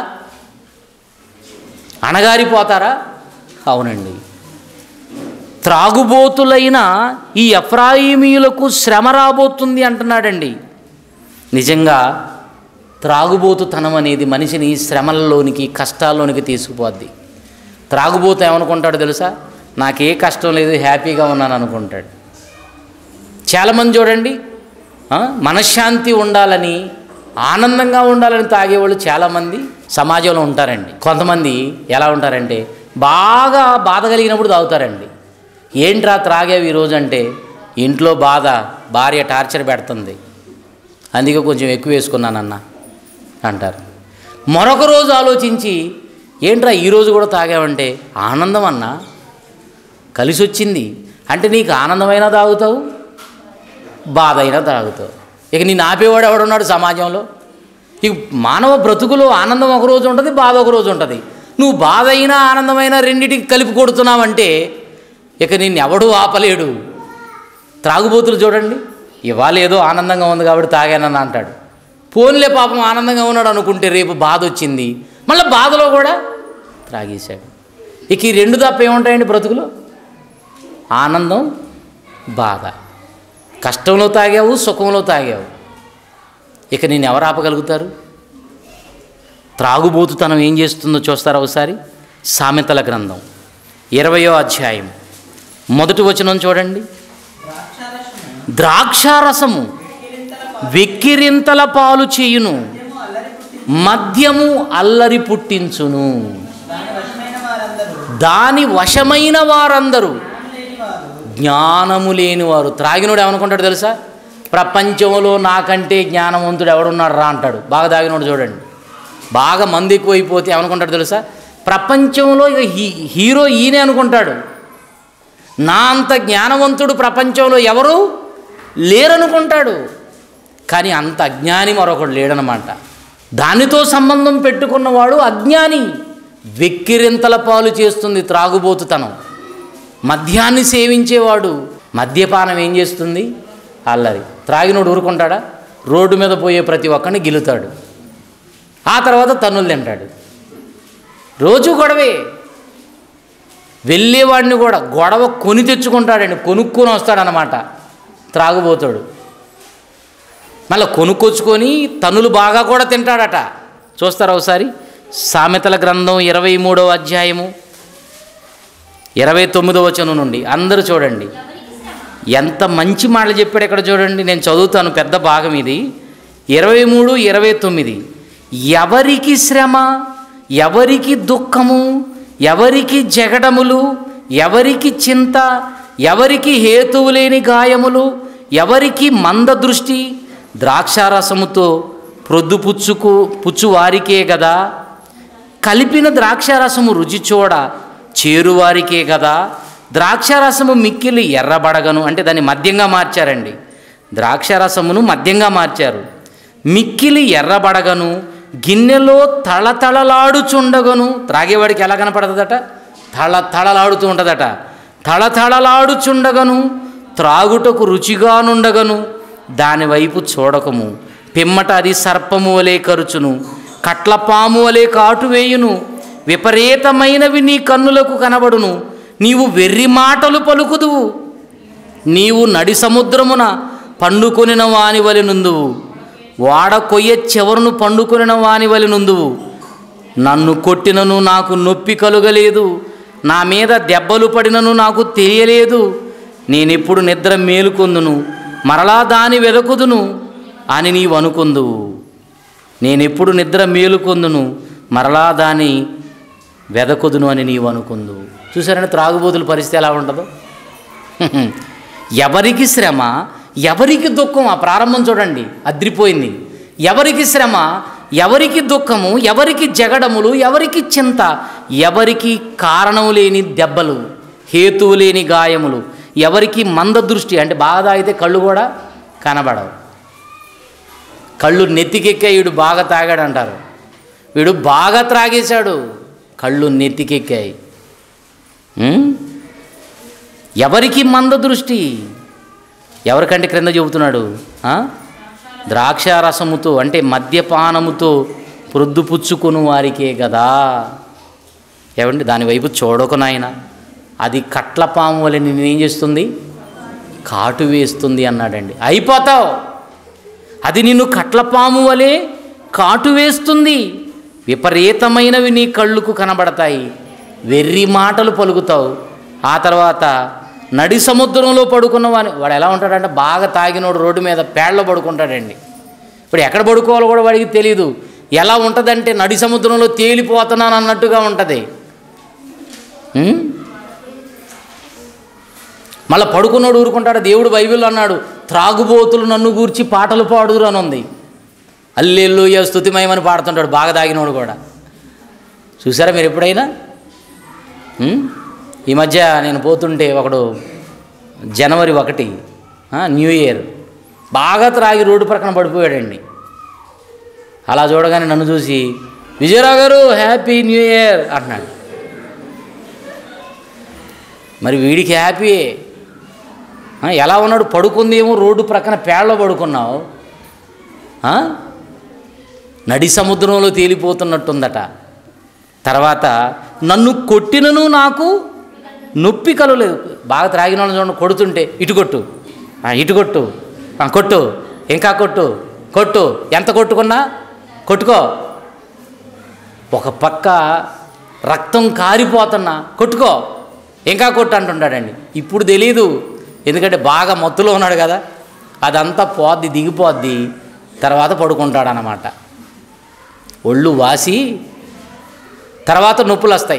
అణగారిపోతారా? అవునండి. త్రాగుబోతులైన ఈ ఎఫ్రాయిమీయులకు శ్రమ రాబోతుంది అంటున్నాడండి. నిజంగా త్రాగుబోతుతనం అనేది మనిషిని శ్రమలలోనికి, కష్టాల్లోనికి తీసుకుపోద్ది. త్రాగుబోతు ఏమనుకుంటాడు తెలుసా? నాకే కష్టం లేదు, హ్యాపీగా ఉన్నాను అనుకుంటాడు. చాలామంది చూడండి, మనశ్శాంతి ఉండాలని, ఆనందంగా ఉండాలని తాగేవాళ్ళు చాలామంది సమాజంలో ఉంటారండి. కొంతమంది ఎలా ఉంటారంటే బాగా బాధ కలిగినప్పుడు తాగుతారండి, ఏంట్రా త్రాగావు ఈరోజు అంటే, ఇంట్లో బాధ, భార్య టార్చర్ పెడుతుంది, అందుకే కొంచెం ఎక్కువ వేసుకున్నానన్న అంటారు. మరొక రోజు ఆలోచించి, ఏంట్రా ఈరోజు కూడా తాగావంటే, ఆనందం అన్నా, కలిసి వచ్చింది అంటే నీకు ఆనందమైనా తాగుతావు, బాధ అయినా తాగుతావు. ఇక నేను ఆపేవాడు ఎవడున్నాడు సమాజంలో? ఇక మానవ బ్రతుకులో ఆనందం ఒక రోజు ఉంటుంది, బాధ ఒక రోజు ఉంటుంది. నువ్వు బాధ అయినా ఆనందమైనా రెండింటికి కలిపి కొడుతున్నావంటే ఇక నిన్ను ఎవడూ ఆపలేడు. త్రాగుబోతులు చూడండి, ఇవాళ ఏదో ఆనందంగా ఉంది కాబట్టి తాగానని అంటాడు. పోన్లే పాపం ఆనందంగా ఉన్నాడు అనుకుంటే రేపు బాధ వచ్చింది, మళ్ళీ బాధలో కూడా త్రాగేశాడు. ఇక ఈ రెండు తప్ప ఏముంటాయండి బ్రతుకులో? ఆనందం, బాధ. కష్టంలో తాగావు, సుఖంలో తాగావు, ఇక నేను ఎవరు ఆపగలుగుతారు? త్రాగుబోతుతనం ఏం చేస్తుందో చూస్తారా ఒకసారి? సామెతల గ్రంథం ఇరవయో అధ్యాయం మొదటి వచనం చూడండి. ద్రాక్షారసము వెక్కిరింతల పాలు చేయును, మద్యము అల్లరి పుట్టించును. దాని వశమైన వారందరూ జ్ఞానము లేనివారు. త్రాగినోడు ఏమనుకుంటాడు తెలుసా? ప్రపంచంలో నాకంటే జ్ఞానవంతుడు ఎవడున్నాడు రా అంటాడు. బాగా తాగినోడు చూడండి, బాగా మంది ఎక్కువైపోతే ఏమనుకుంటాడు తెలుసా? ప్రపంచంలో ఇక హీ హీరో ఈయనే అనుకుంటాడు. నా అంత జ్ఞానవంతుడు ప్రపంచంలో ఎవరు లేరనుకుంటాడు. కానీ అంత అజ్ఞాని మరొకడు లేడనమాట. దానితో సంబంధం పెట్టుకున్నవాడు అజ్ఞాని. వెక్కిరింతల పాలు చేస్తుంది త్రాగుబోతుతనం. మద్యాన్ని సేవించేవాడు, మద్యపానం ఏం చేస్తుంది? అల్లరి. త్రాగినోడు ఊరుకుంటాడా? రోడ్డు మీద పోయే ప్రతి ఒక్కరిని గిలుతాడు, ఆ తర్వాత తన్నులు తింటాడు. రోజు గొడవే. వెళ్ళేవాడిని కూడా గొడవ కొని తెచ్చుకుంటాడండి, కొనుక్కొని వస్తాడనమాట త్రాగుబోతాడు. మళ్ళీ కొనుక్కొచ్చుకొని తన్నులు బాగా కూడా తింటాడట. చూస్తారా ఒకసారి? సామెతల గ్రంథం ఇరవై మూడవ అధ్యాయము ఇరవై తొమ్మిదవ వచనం నుండి అందరూ చూడండి. ఎంత మంచి మాటలు చెప్పాడు ఇక్కడ చూడండి. నేను చదువుతాను, పెద్ద భాగం ఇది. ఇరవై మూడు ఇరవై తొమ్మిది. ఎవరికి శ్రమ, ఎవరికి దుఃఖము, ఎవరికి జగడములు, ఎవరికి చింత, ఎవరికి హేతువు లేని గాయములు, ఎవరికి మంద దృష్టి, ద్రాక్షారసముతో ప్రొద్దు పుచ్చుకు పుచ్చు వారికే కదా, కలిపిన ద్రాక్షారసము రుచి చూడ చేరువారికే కదా, ద్రాక్షారసము మిక్కిలి ఎర్రబడగను, అంటే దాన్ని మద్యంగా మార్చారండి. ద్రాక్షారసమును మద్యంగా మార్చారు. మిక్కిలి ఎర్రబడగను, గిన్నెలో తళతళలాడుచుండగను. త్రాగేవాడికి ఎలా కనపడుతుందట? తళ తళలాడుతూ ఉంటుందట. తళతళలాడుచుండగను, త్రాగుటకు రుచిగానుండగను, దానివైపు చూడకము. పిమ్మట అది సర్పము వలె కరుచును, కట్లపాము వలె కాటు వేయును, విపరీతమైనవి నీ కన్నులకు కనబడును. నీవు వెర్రి మాటలు పలుకుదువు, నీవు నడి సముద్రమున పండుకొనిన వాని వలె నుందువు, వాడ కొయ్య చెవరును పండుకొనిన వాని వలె నుందువు. నన్ను కొట్టినను నాకు నొప్పి కలుగలేదు, నా మీద దెబ్బలు పడినను నాకు తెలియలేదు. నేనెప్పుడు నిద్ర మేలుకొందును, మరలా దాని వెదకుదును అని నీవు అనుకుందువు. నేనెప్పుడు నిద్ర మేలుకొందును, మరలా దాని వెదకుదును అని నీవు అనుకుందువు. చూసారంటే త్రాగుబోతుల పరిస్థితి ఎలా ఉంటుందో. ఎవరికి శ్రమ, ఎవరికి దుఃఖం. ఆ ప్రారంభం చూడండి, అద్రిపోయింది. ఎవరికి శ్రమ, ఎవరికి దుఃఖము, ఎవరికి జగడములు, ఎవరికి చింత, ఎవరికి కారణం లేని దెబ్బలు, హేతువు లేని గాయములు, ఎవరికి మంద దృష్టి, అంటే బాగా అయితే కళ్ళు కూడా కనబడవు. కళ్ళు నెత్తికెక్కా, వీడు బాగా తాగాడు అంటారు. వీడు బాగా త్రాగేశాడు, కళ్ళు నెత్తికెక్కాయి. ఎవరికి మంద దృష్టి, ఎవరికంటే క్రింద చెబుతున్నాడు, ద్రాక్షారసముతో అంటే మద్యపానముతో ప్రొద్దు పుచ్చుకొను వారికే కదా. ఏమండి, దానివైపు చూడకు నాయన, అది కట్లపాము వలె నిన్నేం చేస్తుంది? కాటు వేస్తుంది అన్నాడండి. అయిపోతావు, అది నిన్ను కట్లపాము వలె కాటు వేస్తుంది. విపరీతమైనవి నీ కళ్ళుకు కనబడతాయి, వెర్రి మాటలు పలుకుతావు. ఆ తర్వాత నడి సముద్రంలో పడుకున్న వాని వాడు ఎలా ఉంటాడంటే, బాగా తాగినోడు రోడ్డు మీద పేడలో పడుకుంటాడండి. ఇప్పుడు ఎక్కడ పడుకోవాలో కూడా వాడికి తెలియదు. ఎలా ఉంటుందంటే నడి సముద్రంలో తేలిపోతున్నాను అన్నట్టుగా ఉంటుంది. మళ్ళీ పడుకున్నాడు ఊరుకుంటాడు. దేవుడు బైబిల్లో అన్నాడు, త్రాగుబోతులు నన్ను గూర్చి పాటలు పాడుదురు అని ఉంది. హల్లెలూయా స్తుతిమయమని పాడుతుంటాడు బాగా తాగినోడు కూడా. చూసారా మీరు ఎప్పుడైనా? ఈ మధ్య నేను పోతుంటే ఒకడు జనవరి ఒకటి న్యూ ఇయర్ బాగా త్రాగి రోడ్డు ప్రక్కన పడిపోయాడండి. అలా చూడగానే నన్ను చూసి, విజయరావు గారు హ్యాపీ న్యూ ఇయర్ అంటున్నాడు. మరి వీడికి హ్యాపీయే. ఎలా ఉన్నాడు? పడుకుందేమో రోడ్డు ప్రక్కన పేడలో పడుకున్నావు, నడి సముద్రంలో తేలిపోతున్నట్టుందట. తర్వాత నన్ను కొట్టినను నాకు నొప్పి కలలేదు. బాగా త్రాగిన వాళ్ళని చూడండి, కొడుతుంటే ఇటు కొట్టు, ఇటు కొట్టు, కొట్టు, ఇంకా కొట్టు, కొట్టు, ఎంత కొట్టుకున్నా కొట్టుకో. ఒక పక్క రక్తం కారిపోతున్నా కొట్టుకో, ఇంకా కొట్టు అంటుంటాడండి. ఇప్పుడు తెలీదు, ఎందుకంటే బాగా మత్తులో ఉన్నాడు కదా. అదంతా పోద్ది, దిగిపోద్ది, తర్వాత పడుకుంటాడనమాట. ఒళ్ళు వాసి తర్వాత నొప్పులు వస్తాయి.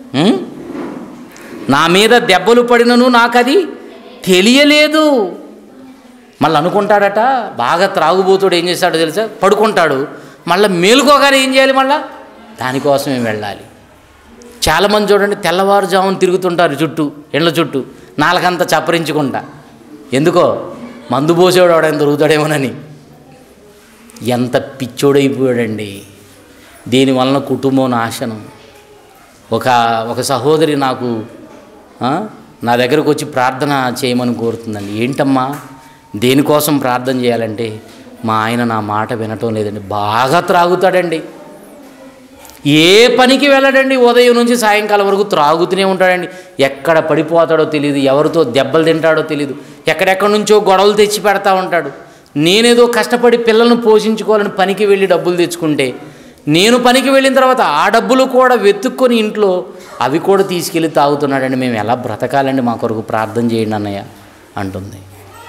నా మీద దెబ్బలు పడినను నాకు అది తెలియలేదు. మళ్ళీ అనుకుంటాడట, బాగా త్రాగుబోతుడు ఏం చేస్తాడో తెలుసా, పడుకుంటాడు, మళ్ళీ మేలుకోగానే ఏం చేయాలి, మళ్ళీ దానికోసమే వెళ్ళాలి. చాలామంది చూడండి తెల్లవారుజామున తిరుగుతుంటారు చుట్టూ, ఎండ్ల చుట్టూ, నాలుగంతా చప్పరించుకుంటా. ఎందుకో మందు పోసేవాడు వాడు ఎంత దొరుకుతాడేమోనని. ఎంత పిచ్చోడైపోయాడండి. దీనివలన కుటుంబం నాశనం. ఒక ఒక సహోదరి నాకు నా దగ్గరకు వచ్చి ప్రార్థన చేయమని కోరుతుందండి. ఏంటమ్మా దేనికోసం ప్రార్థన చేయాలంటే, మా ఆయన నా మాట వినటం లేదండి, బాగా త్రాగుతాడండి, ఏ పనికి వెళ్ళడండి, ఉదయం నుంచి సాయంకాలం వరకు త్రాగుతూనే ఉంటాడండి. ఎక్కడ పడిపోతాడో తెలియదు, ఎవరితో దెబ్బలు తింటాడో తెలియదు, ఎక్కడెక్కడి నుంచో గొడవలు తెచ్చి పెడతా ఉంటాడు. నేనేదో కష్టపడి పిల్లలను పోషించుకోవాలని పనికి వెళ్ళి డబ్బులు తెచ్చుకుంటే, నేను పనికి వెళ్ళిన తర్వాత ఆ డబ్బులు కూడా వెతుక్కొని ఇంట్లో అవి కూడా తీసుకెళ్ళి తాగుతున్నాడండి. మేము ఎలా బ్రతకాలండి, మా కొరకు ప్రార్థన చేయండి అన్నయ్య అంటుంది.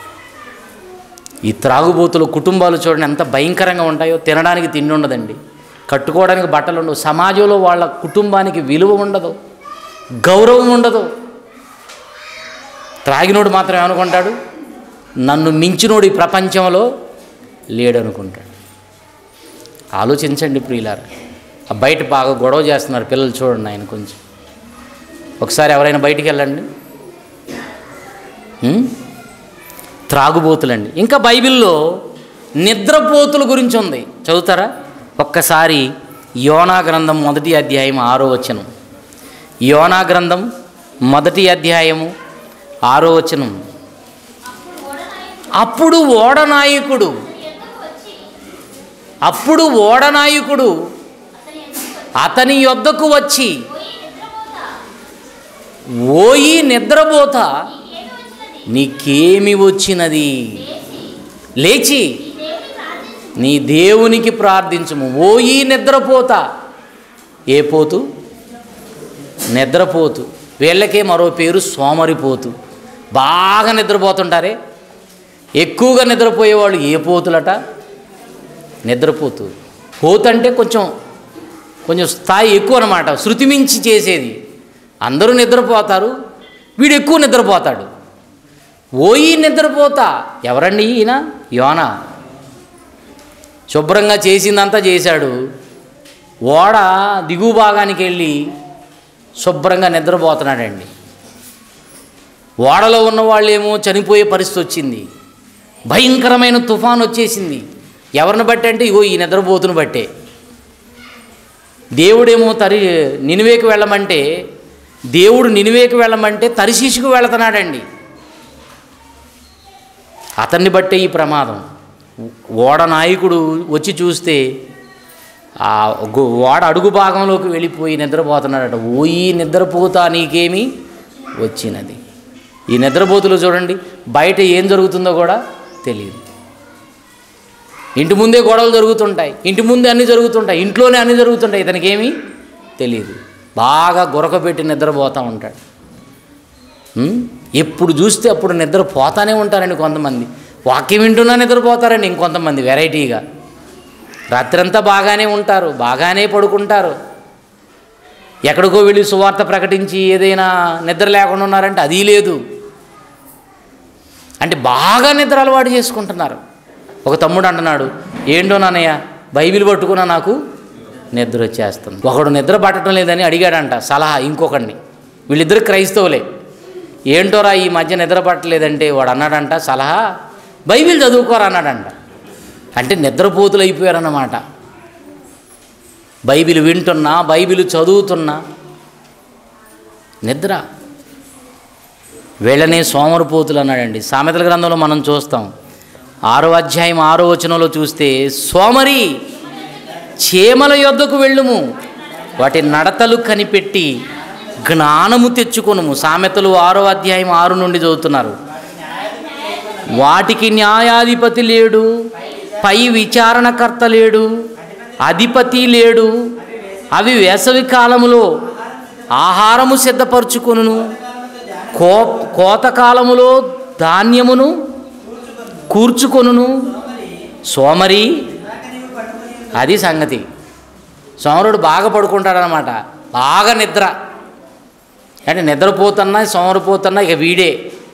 ఈ త్రాగుబోతుల కుటుంబాలు చూడండి ఎంత భయంకరంగా ఉంటాయో. తినడానికి తిండి ఉండదండి, కట్టుకోవడానికి బట్టలు ఉండవు, సమాజంలో వాళ్ళ కుటుంబానికి విలువ ఉండదు, గౌరవం ఉండదు. త్రాగినోడు మాత్రం ఏమనుకుంటాడు, నన్ను మించినోడు ఈ ప్రపంచంలో లేడనుకుంటాడు. ఆలోచించండి ప్రియులారా. బయట బాగా గొడవ చేస్తున్నారు పిల్లలు, చూడండి ఆయన కొంచెం ఒకసారి ఎవరైనా బయటికి వెళ్ళండి. త్రాగుబోతులండి. ఇంకా బైబిల్లో నిద్రపోతుల గురించి ఉంది, చదువుతారా? ఒక్కసారి యోనా గ్రంథం మొదటి అధ్యాయం ఆరో వచనం. యోనా గ్రంథం మొదటి అధ్యాయము ఆరో వచనం. అప్పుడు ఓడనాయకుడు అప్పుడు ఓడనాయకుడు అతని యొద్దకు వచ్చి, ఓయి నిద్రపోతా, నీకేమి వచ్చినది? లేచి నీ దేవునికి ప్రార్థించుము. ఓయి నిద్రపోతా. ఏ పోతు? నిద్రపోతు. వీళ్ళకే మరో పేరు సోమరిపోతు. బాగా నిద్రపోతుంటారే, ఎక్కువగా నిద్రపోయేవాళ్ళు ఏ పోతులట? నిద్రపోతు. పోతు అంటే కొంచెం కొంచెం స్థాయి ఎక్కువ అన్నమాట, శృతి మించి చేసేది. అందరూ నిద్రపోతారు, వీడు ఎక్కువ నిద్రపోతాడు. ఓయి నిద్రపోతా. ఎవరండి ఈయన? యోనా. శుభ్రంగా చేసిందంతా చేశాడు. ఓడ దిగువ భాగానికి వెళ్ళి శుభ్రంగా నిద్రపోతున్నాడండి. ఓడలో ఉన్న వాళ్ళేమో చనిపోయే పరిస్థితి వచ్చింది, భయంకరమైన తుఫాను వచ్చేసింది. ఎవరిని బట్టి అంటే ఇగో ఈ నిద్రపోతుని బట్టే. దేవుడేమో తరి నినివేకి వెళ్ళమంటే దేవుడు నినివేకి వెళ్ళమంటే తరిశీసుకు వెళుతున్నాడండి. అతన్ని బట్టే ఈ ప్రమాదం. ఓడ నాయకుడు వచ్చి చూస్తే ఆ ఓడ అడుగు భాగంలోకి వెళ్ళిపోయి నిద్రపోతున్నాడట. ఓయి నిద్రపోతా, నీకేమి వచ్చినది? ఈ నిద్రపోతులు చూడండి, బయట ఏం జరుగుతుందో కూడా తెలియదు. ఇంటి ముందే గొడవలు జరుగుతుంటాయి, ఇంటి ముందే అన్నీ జరుగుతుంటాయి, ఇంట్లోనే అన్నీ జరుగుతుంటాయి, ఇతనికి ఏమీ తెలియదు. బాగా గురకబెట్టి నిద్రపోతూ ఉంటాడు. ఎప్పుడు చూస్తే అప్పుడు నిద్రపోతానే ఉంటారండి కొంతమంది. వాక్యం వింటున్నా నిద్రపోతారండి ఇంకొంతమంది వెరైటీగా. రాత్రంతా బాగానే ఉంటారు, బాగానే పడుకుంటారు. ఎక్కడికో వెళ్ళి సువార్త ప్రకటించి ఏదైనా నిద్ర లేకుండా ఉన్నారంటే అది లేదు. అంటే బాగా నిద్ర అలవాటు చేసుకుంటున్నారు. ఒక తమ్ముడు అంటున్నాడు, ఏంటో నాన్నయ్య బైబిల్ పట్టుకున్నా నాకు నిద్ర వచ్చేస్తుంది. ఒకడు నిద్ర పట్టడం లేదని అడిగాడంట సలహా ఇంకొకడిని. వీళ్ళిద్దరు క్రైస్తవులే. ఏంటోరా ఈ మధ్య నిద్ర పట్టలేదంటే వాడు అన్నాడంట సలహా, బైబిల్ చదువుకోరా అన్నాడంట. అంటే నిద్రపోతులు అయిపోయారన్నమాట. బైబిల్ వింటున్నా, బైబిల్ చదువుతున్నా నిద్ర. వీళ్ళనే సోమరిపోతులు అన్నాడండి. సామెతల గ్రంథంలో మనం చూస్తాం, ఆరో అధ్యాయం ఆరో వచనంలో చూస్తే, సోమరి చీమల యొద్దకు వెళ్ళుము, వాటి నడతలు కనిపెట్టి జ్ఞానము తెచ్చుకొనుము. సామెతలు ఆరో అధ్యాయం ఆరు నుండి చదువుతున్నారు. వాటికి న్యాయాధిపతి లేడు, పై విచారణకర్త లేడు, అధిపతి లేడు. అవి వేసవి కాలములో ఆహారము సిద్ధపరచుకొనును, కో కోతకాలములో ధాన్యమును కూర్చుకొనును. సోమరి అది సంగతి. సోమరుడు బాగా పడుకుంటాడనమాట, బాగా నిద్ర. అంటే నిద్రపోతున్నా సోమరిపోతున్నా ఇక వీడే.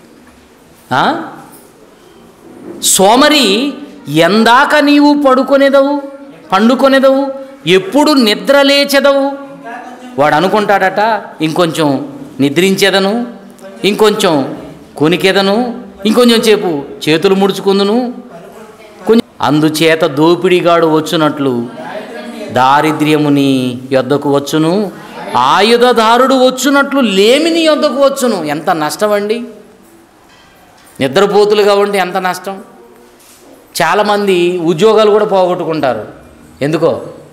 సోమరి ఎందాక నీవు పడుకొనేదవు పండుకొనేదవు, ఎప్పుడు నిద్ర లేచెదవు. వాడు అనుకుంటాడట, ఇంకొంచెం నిద్రించేదను, ఇంకొంచెం కొనికెదను, ఇంకొంచెం సేపు చేతులు ముడుచుకుందును. కొంచెం అందుచేత దోపిడిగాడు వచ్చునట్లు దారిద్ర్యముని యొద్దకు వచ్చును, ఆయుధదారుడు వచ్చునట్లు లేమిని యొద్దకు వచ్చును. ఎంత నష్టం అండి! నిద్రపోతులుగా ఉంటే ఎంత నష్టం. చాలామంది ఉద్యోగాలు కూడా పోగొట్టుకుంటారు. ఎందుకో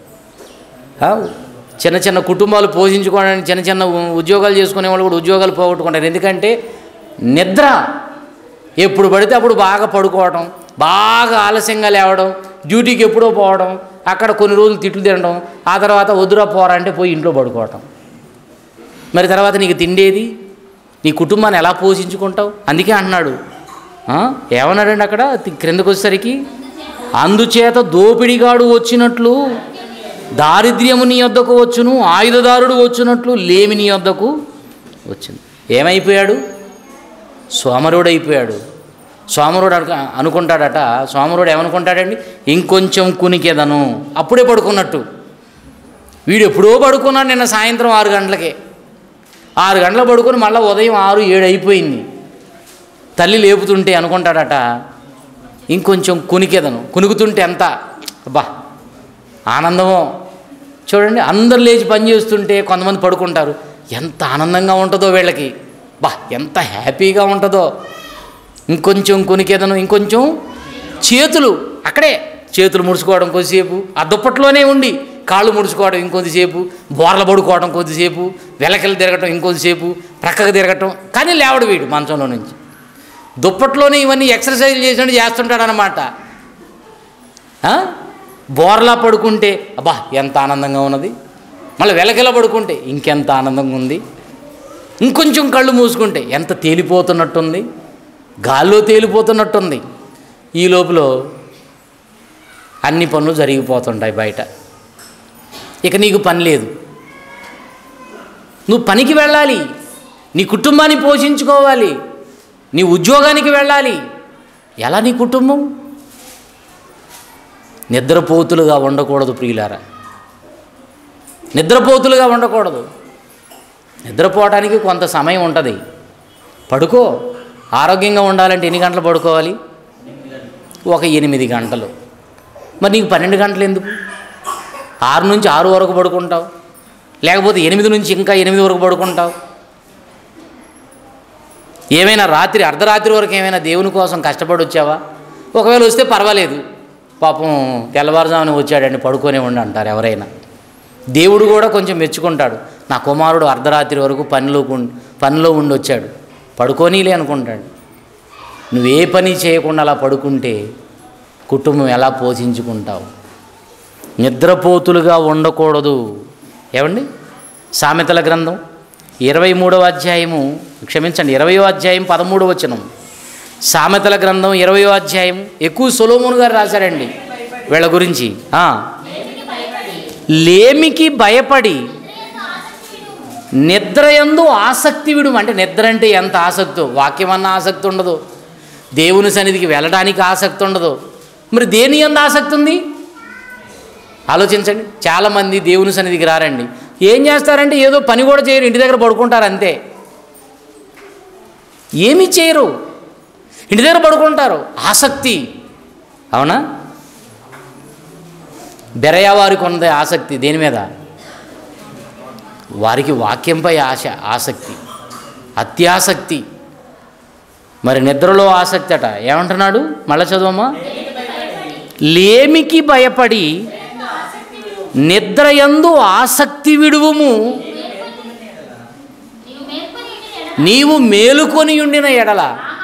చిన్న చిన్న కుటుంబాలు పోషించుకోవడానికి చిన్న చిన్న ఉద్యోగాలు చేసుకునే వాళ్ళు కూడా ఉద్యోగాలు పోగొట్టుకుంటారు. ఎందుకంటే నిద్ర. ఎప్పుడు పడితే అప్పుడు బాగా పడుకోవడం, బాగా ఆలస్యంగా లేవడం, డ్యూటీకి ఎప్పుడో పోవడం, అక్కడ కొన్ని రోజులు తిట్లు తినడం, ఆ తర్వాత వద్దురా పోరా అంటే పోయి ఇంట్లో పడుకోవటం. మరి తర్వాత నీకు తిండేది, నీ కుటుంబాన్ని ఎలా పోషించుకుంటావు? అందుకే అంటున్నాడు, ఏమన్నాడండి అక్కడ క్రిందకు వచ్చేసరికి, అందుచేత దోపిడిగాడు వచ్చినట్లు దారిద్ర్యము నీ యొద్దకు వచ్చును, ఆయుధదారుడు వచ్చినట్లు లేమి నీ యొద్దకు వచ్చింది. ఏమైపోయాడు? సోమరుడు అయిపోయాడు. సోమరుడు అనుకుంటాడట, సోమరుడు ఏమనుకుంటాడండి, ఇంకొంచెం కునికేదను, అప్పుడే పడుకున్నట్టు. వీడు ఎప్పుడో పడుకున్నాడు నిన్న సాయంత్రం ఆరు గంటలకే. ఆరు గంటలకు పడుకొని మళ్ళీ ఉదయం ఆరు ఏడు అయిపోయింది. తల్లి లేపుతుంటే అనుకుంటాడట, ఇంకొంచెం కునికేదను. కునుకుతుంటే ఎంత అబ్బా ఆనందమో చూడండి. అందరు లేచి పని చేస్తుంటే కొంతమంది పడుకుంటారు, ఎంత ఆనందంగా ఉంటుందో వీళ్ళకి, బా ఎంత హ్యాపీగా ఉంటుందో. ఇంకొంచెం కొనికేదను, ఇంకొంచెం చేతులు అక్కడే చేతులు ముడుచుకోవడం కొద్దిసేపు, ఆ దుప్పట్లోనే ఉండి కాళ్ళు ముడుచుకోవడం ఇంకొద్దిసేపు, బోర్ల పడుకోవడం కొద్దిసేపు, వెలకెళ్ళి తిరగటం ఇంకొద్దిసేపు, ప్రక్కకు తిరగటం. కానీ లేవడు వీడు మంచంలో నుంచి. దుప్పట్లోనే ఇవన్నీ ఎక్సర్సైజ్ చేసినట్టు చేస్తుంటాడు అన్నమాట. బోర్లా పడుకుంటే అబ్బా ఎంత ఆనందంగా ఉన్నది, మళ్ళీ వెలకెలా పడుకుంటే ఇంకెంత ఆనందంగా ఉంది, ఇంకొంచెం కళ్ళు మూసుకుంటే ఎంత తేలిపోతున్నట్టుంది, గాల్లో తేలిపోతున్నట్టుంది. ఈ లోపల అన్ని పనులు జరిగిపోతుంటాయి బయట. ఇక నీకు పని లేదు, నువ్వు పనికి వెళ్ళాలి, నీ కుటుంబాన్ని పోషించుకోవాలి, నీ ఉద్యోగానికి వెళ్ళాలి. ఎలా నీ కుటుంబం? నిద్రపోతులుగా ఉండకూడదు ప్రియులారా, నిద్రపోతులుగా ఉండకూడదు. నిద్రపోవటానికి కొంత సమయం ఉంటుంది. పడుకో. ఆరోగ్యంగా ఉండాలంటే ఎన్ని గంటలు పడుకోవాలి? ఒక ఎనిమిది గంటలు. మరి నీకు పన్నెండు గంటలు ఎందుకు? ఆరు నుంచి ఆరు వరకు పడుకుంటావు, లేకపోతే ఎనిమిది నుంచి ఇంకా ఎనిమిది వరకు పడుకుంటావు. ఏమైనా రాత్రి అర్ధరాత్రి వరకు ఏమైనా దేవుని కోసం కష్టపడి వచ్చావా? ఒకవేళ వస్తే పర్వాలేదు, పాపం తెల్లవారుజామున వచ్చాడండి పడుకొనే ఉండి అంటారు ఎవరైనా. దేవుడు కూడా కొంచెం మెచ్చుకుంటాడు, నా కుమారుడు అర్ధరాత్రి వరకు పనిలో పనిలో ఉండి వచ్చాడు, పడుకోనీలే అనుకుంటాడు. నువ్వే పని చేయకుండా అలా పడుకుంటే కుటుంబం ఎలా పోషించుకుంటావు? నిద్రపోతులుగా ఉండకూడదు. ఏమండి? సామెతల గ్రంథం ఇరవై మూడవ అధ్యాయము క్షమించండి ఇరవయో అధ్యాయం పదమూడవ వచనం. సామెతల గ్రంథం ఇరవయో అధ్యాయం ఎక్కువ సొలొమోను గారు రాశారండి వీళ్ళ గురించి. లేమికి భయపడి నిద్రయందు ఆసక్తి విడుము. అంటే నిద్ర అంటే ఎంత ఆసక్తో, వాక్యం అన్న ఆసక్తి ఉండదు. దేవుని సన్నిధికి వెళ్ళడానికి ఆసక్తి ఉండదు. మరి దేని యందు ఆసక్తి ఉంది ఆలోచించండి. చాలామంది దేవుని సన్నిధికి రారండి. ఏం చేస్తారంటే ఏదో పని కూడా చేయరు, ఇంటి దగ్గర పడుకుంటారు అంతే. ఏమీ చేయరు, ఇంటి దగ్గర పడుకుంటారు. ఆసక్తి, అవునా? బెరయా వారికి ఉన్నది ఆసక్తి దేని మీద? వారికి వాక్యంపై ఆశ, ఆసక్తి, అత్యాసక్తి. మరి నిద్రలో ఆసక్తి అట. ఏమంటున్నాడు? మళ్ళా చదవమ్మా. లేమికి భయపడి నిద్రయందు ఆసక్తి విడువుము, నీవు మేలుకొని ఉండిన ఎడల.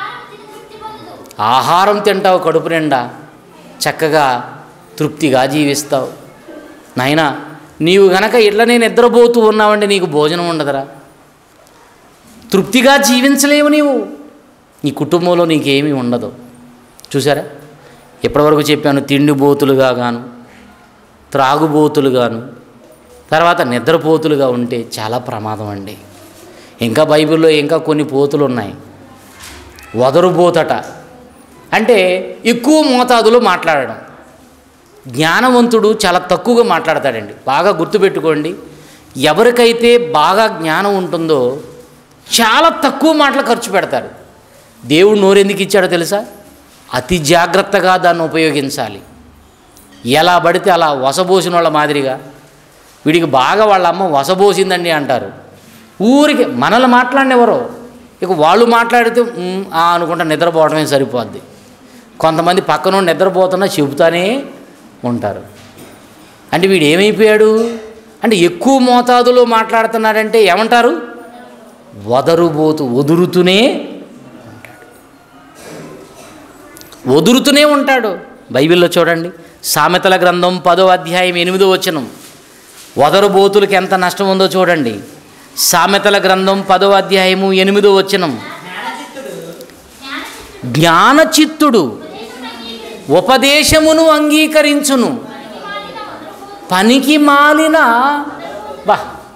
ఆహారం తింటావు కడుపు నిండా, చక్కగా తృప్తిగా జీవిస్తావు. నాయనా, నీవు గనక ఇట్లనే నిద్రపోతూ ఉన్నావంటే నీకు భోజనం ఉండదురా, తృప్తిగా జీవించలేవు నీవు, నీ కుటుంబంలో నీకేమీ ఉండదు. చూసారా, ఎప్పటివరకు చెప్పాను? తిండిబోతులుగా గాను, త్రాగుబోతులుగాను, తర్వాత నిద్రపోతులుగా ఉంటే చాలా ప్రమాదం అండి. ఇంకా బైబిల్లో ఇంకా కొన్ని పోతులు ఉన్నాయి. వదరుబోతట అంటే ఎక్కువ మోతాదులో మాట్లాడడం. జ్ఞానవంతుడు చాలా తక్కువగా మాట్లాడతాడండి. బాగా గుర్తుపెట్టుకోండి, ఎవరికైతే బాగా జ్ఞానం ఉంటుందో చాలా తక్కువ మాటలు ఖర్చు పెడతారు. దేవుడు నోరెందుకు ఇచ్చాడో తెలుసా? అతి జాగ్రత్తగా దాన్ని ఉపయోగించాలి. ఎలా పడితే అలా వసబోసిన వాళ్ళ మాదిరిగా, వీడికి బాగా వాళ్ళ అమ్మ వసబోసిందండి అంటారు. ఊరికి మనల్ని మాట్లాడినెవరో, ఇక వాళ్ళు మాట్లాడితే అనుకుంటా నిద్రపోవడమే సరిపోద్ది. కొంతమంది పక్కన నిద్రపోతున్నా చెబుతానే ఉంటారు. అంటే వీడు ఏమైపోయాడు అంటే ఎక్కువ మోతాదులో మాట్లాడుతున్నాడంటే ఏమంటారు? వదరుబోతు, వదురుతూనే ఉంటాడు, వదురుతూనే ఉంటాడు. బైబిల్లో చూడండి, సామెతల గ్రంథం పదో అధ్యాయం ఎనిమిదో వచనం. వదరుబోతులకి ఎంత నష్టం ఉందో చూడండి. సామెతల గ్రంథం పదో అధ్యాయము ఎనిమిదో వచనం. జ్ఞానచిత్తుడు ఉపదేశమును అంగీకరించును, పనికి మాలిన, బా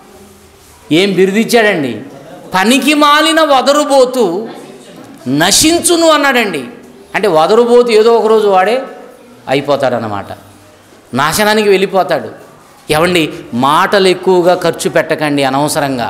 ఏం బిరుదిచ్చాడండి, పనికి మాలిన వదరుబోతు నశించును అన్నాడండి. అంటే వదరుబోతు ఏదో ఒకరోజు వాడే అయిపోతాడన్నమాట, నాశనానికి వెళ్ళిపోతాడు. ఏమండి, మాటలు ఎక్కువగా ఖర్చు పెట్టకండి అనవసరంగా.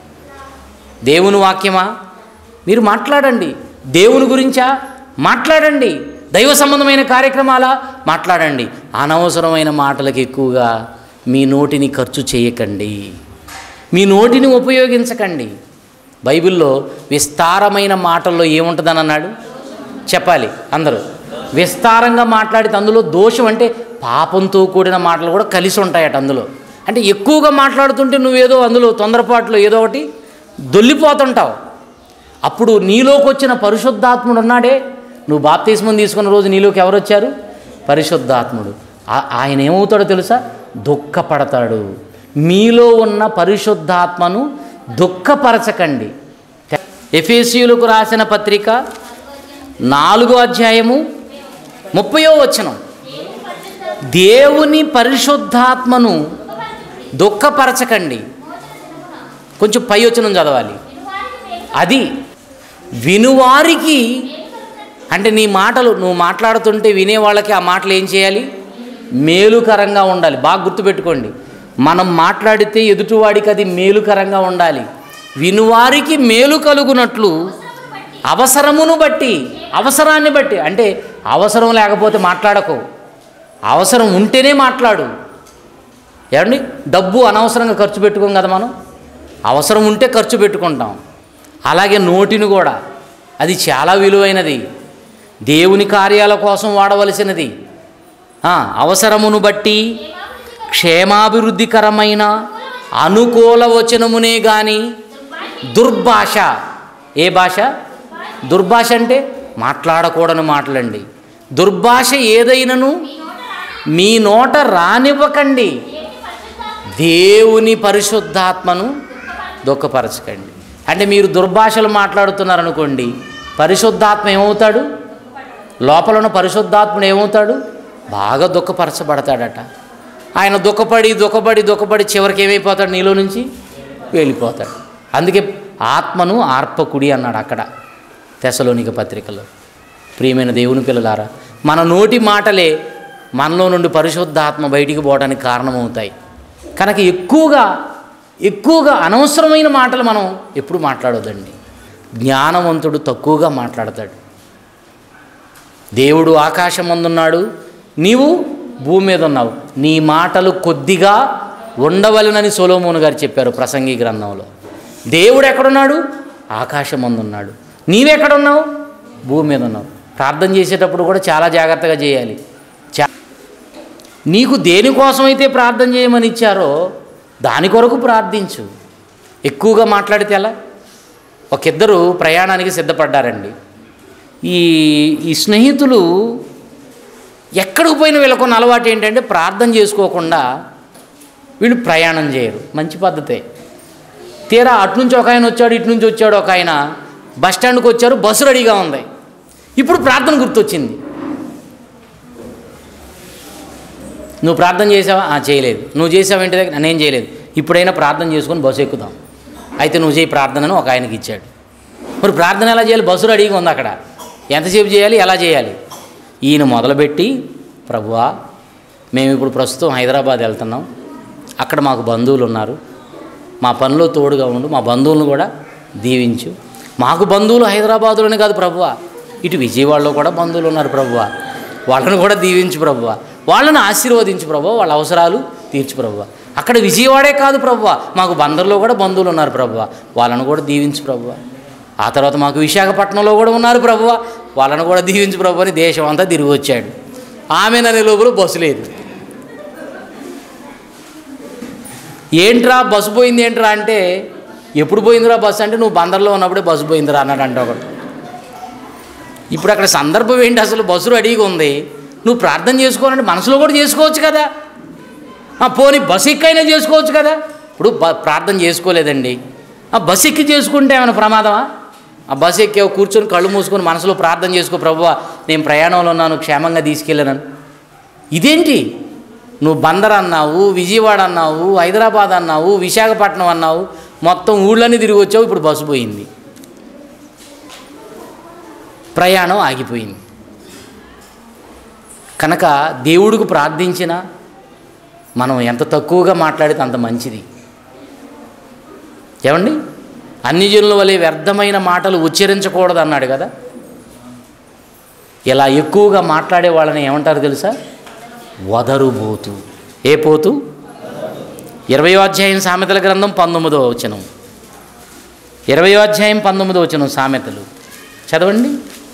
దేవుని వాక్యమా? మీరు మాట్లాడండి. దేవుని గురించా? మాట్లాడండి. దైవ సంబంధమైన కార్యక్రమాలా? మాట్లాడండి. అనవసరమైన మాటలకు ఎక్కువగా మీ నోటిని ఖర్చు చేయకండి, మీ నోటిని ఉపయోగించకండి. బైబిల్లో విస్తారమైన మాటల్లో ఏముంటుందని అన్నాడు? చెప్పాలి అందరూ. విస్తారంగా మాట్లాడితే అందులో దోషం అంటే పాపంతో కూడిన మాటలు కూడా కలిసి ఉంటాయట అందులో. అంటే ఎక్కువగా మాట్లాడుతుంటే నువ్వేదో అందులో తొందరపాటులో ఏదో ఒకటి దొల్లిపోతుంటావు. అప్పుడు నీలోకి వచ్చిన పరిశుద్ధాత్ముడు ఉన్నాడే, నువ్వు బాప్తిస్మం తీసుకున్న రోజు నీలోకి ఎవరు వచ్చారు? పరిశుద్ధాత్ముడు. ఆయన ఏమవుతాడో తెలుసా? దుఃఖపడతాడు. మీలో ఉన్న పరిశుద్ధాత్మను దుఃఖపరచకండి. ఎఫెసీయులకు రాసిన పత్రిక నాలుగో అధ్యాయము ముప్పయో వచనం. దేవుని పరిశుద్ధాత్మను దుఃఖపరచకండి. కొంచెం పై వచనం చదవాలి. అది వినువారికి, అంటే నీ మాటలు నువ్వు మాట్లాడుతుంటే వినేవాళ్ళకి ఆ మాటలు ఏం చేయాలి? మేలుకరంగా ఉండాలి. బాగా గుర్తుపెట్టుకోండి, మనం మాట్లాడితే ఎదుటివాడికి అది మేలుకరంగా ఉండాలి. వినువారికి మేలు కలుగునట్లు అవసరమును బట్టి, అవసరాన్ని బట్టి. అంటే అవసరం లేకపోతే మాట్లాడకు, అవసరం ఉంటేనే మాట్లాడు. ఏమండి, డబ్బు అనవసరంగా ఖర్చు పెట్టుకోం కదా మనం, అవసరం ఉంటే ఖర్చు పెట్టుకుంటాం. అలాగే నోటిని కూడా, అది చాలా విలువైనది, దేవుని కార్యాల కోసం వాడవలసినది. అవసరమును బట్టి క్షేమాభివృద్ధికరమైన అనుకూల వచనమునే కానీ దుర్భాష, ఏ భాష? దుర్భాష అంటే మాట్లాడకూడని మాటలండి. దుర్భాష ఏదైనను మీ నోట రానివ్వకండి, దేవుని పరిశుద్ధాత్మను దుఃఖపరచకండి. అంటే మీరు దుర్భాషలు మాట్లాడుతున్నారనుకోండి, పరిశుద్ధాత్మ ఏమవుతాడు? లోపల ఉన్న పరిశుద్ధాత్ముడు ఏమవుతాడు? బాగా దుఃఖపరచబడతాడట. ఆయన దుఃఖపడి దుఃఖపడి దుఃఖపడి చివరికి ఏమైపోతాడు? నీలో నుంచి వెళ్ళిపోతాడు. అందుకే ఆత్మను ఆర్పకుడి అన్నాడు అక్కడ తెస్సలోనిక పత్రికలో. ప్రియమైన దేవుని పిల్లలారా, మన నోటి మాటలే మనలో నుండి పరిశుద్ధాత్మ బయటికి పోవడానికి కారణమవుతాయి. కనుక ఎక్కువగా ఎక్కువగా అనవసరమైన మాటలు మనం ఎప్పుడు మాట్లాడొద్దండి. జ్ఞానవంతుడు తక్కువగా మాట్లాడతాడు. దేవుడు ఆకాశం ముందున్నాడు, నీవు భూమి మీద ఉన్నావు, నీ మాటలు కొద్దిగా ఉండవలెనని సొలొమోను గారు చెప్పారు ప్రసంగి గ్రంథంలో. దేవుడు ఎక్కడున్నాడు? ఆకాశం ముందున్నాడు. నీవెక్కడున్నావు? భూమి మీద ఉన్నావు. ప్రార్థన చేసేటప్పుడు కూడా చాలా జాగ్రత్తగా చేయాలి. చా నీకు దేనికోసమైతే ప్రార్థన చేయమని ఇచ్చారో దాని కొరకు ప్రార్థించు. ఎక్కువగా మాట్లాడితే ఎలా? ఒక ఇద్దరు ప్రయాణానికి సిద్ధపడ్డారండి. ఈ ఈ స్నేహితులు ఎక్కడికి పోయిన వీళ్ళకున్న అలవాటు ఏంటంటే ప్రార్థన చేసుకోకుండా వీళ్ళు ప్రయాణం చేయరు. మంచి పద్ధతే. తీరా అటు నుంచి ఒక ఆయన వచ్చాడు, ఇటు నుంచి వచ్చాడు ఒక ఆయన. బస్ స్టాండ్కి వచ్చారు, బస్సు రెడీగా ఉంది. ఇప్పుడు ప్రార్థన గుర్తొచ్చింది. నువ్వు ప్రార్థన చేసావా? చేయలేదు. నువ్వు చేసావు ఇంటి దగ్గర? నేను చేయలేదు. ఇప్పుడైనా ప్రార్థన చేసుకొని బస్సు ఎక్కుదాం. అయితే నువ్వు చేయి ప్రార్థనను ఒక ఆయనకి ఇచ్చాడు. మరి ప్రార్థన ఎలా చేయాలి? బస్సు రెడీగా ఉంది అక్కడ. ఎంతసేపు చేయాలి? ఎలా చేయాలి? ఈయన మొదలుపెట్టి, ప్రభువా మేము ఇప్పుడు ప్రస్తుతం హైదరాబాద్ వెళ్తున్నాం, అక్కడ మాకు బంధువులు ఉన్నారు, మా పనిలో తోడుగా ఉండు, మా బంధువులను కూడా దీవించు. మాకు బంధువులు హైదరాబాదులోనే కాదు ప్రభువా, ఇటు విజయవాడలో కూడా బంధువులు ఉన్నారు ప్రభువా, వాళ్ళను కూడా దీవించు ప్రభువా, వాళ్ళని ఆశీర్వదించు ప్రభువా, వాళ్ళ అవసరాలు తీర్చు ప్రభువా. అక్కడ విజయవాడే కాదు ప్రభువా, మాకు బందర్లో కూడా బంధువులు ఉన్నారు ప్రభువా, వాళ్ళను కూడా దీవించు ప్రభువా. ఆ తర్వాత మాకు విశాఖపట్నంలో కూడా ఉన్నారు ప్రభువా, వాళ్ళను కూడా దీవించు ప్రభు అని దేశం అంతా తిరిగి వచ్చాడు. ఆమెననే లోపల బస్సు లేదు. ఏంట్రా బస్సు పోయింది ఏంట్రా అంటే, ఎప్పుడు పోయిందిరా బస్సు అంటే, నువ్వు బందర్లో ఉన్నప్పుడే బస్సు పోయిందిరా అన్నాడు అంట ఒకడు. ఇప్పుడు అక్కడ సందర్భం ఏంటి? అసలు బస్సు రెడీగా ఉంది, నువ్వు ప్రార్థన చేసుకోవాలంటే మనసులో కూడా చేసుకోవచ్చు కదా, పోనీ బస్సు ఎక్కైనా చేసుకోవచ్చు కదా. ఇప్పుడు ప్రార్థన చేసుకోలేదండి, ఆ బస్సు ఎక్కి చేసుకుంటే ఏమైనా ప్రమాదమా? ఆ బస్సు ఎక్కి కూర్చొని కళ్ళు మూసుకొని మనసులో ప్రార్థన చేసుకో, ప్రభువా నేను ప్రయాణంలో ఉన్నాను, క్షేమంగా తీసుకెళ్ళాను. ఇదేంటి? నువ్వు బందర్ అన్నావు, విజయవాడ అన్నావు, హైదరాబాద్ అన్నావు, విశాఖపట్నం అన్నావు, మొత్తం ఊళ్ళన్నీ తిరిగి వచ్చావు, ఇప్పుడు బస్సు పోయింది, ప్రయాణం ఆగిపోయింది. కనుక దేవుడికి ప్రార్థించినా మనం ఎంత తక్కువగా మాట్లాడితే అంత మంచిది. ఏమండి? అన్ని జనుల వలె వ్యర్థమైన మాటలు ఉచ్చరించకూడదు అన్నాడు కదా. ఇలా ఎక్కువగా మాట్లాడే వాళ్ళని ఏమంటారు తెలుసా? వదరుబోతు. ఏ పోతు? ఇరవయో అధ్యాయం సామెతల గ్రంథం పంతొమ్మిదో వచనం. ఇరవయో అధ్యాయం పంతొమ్మిదో వచనం సామెతలు చదవండి.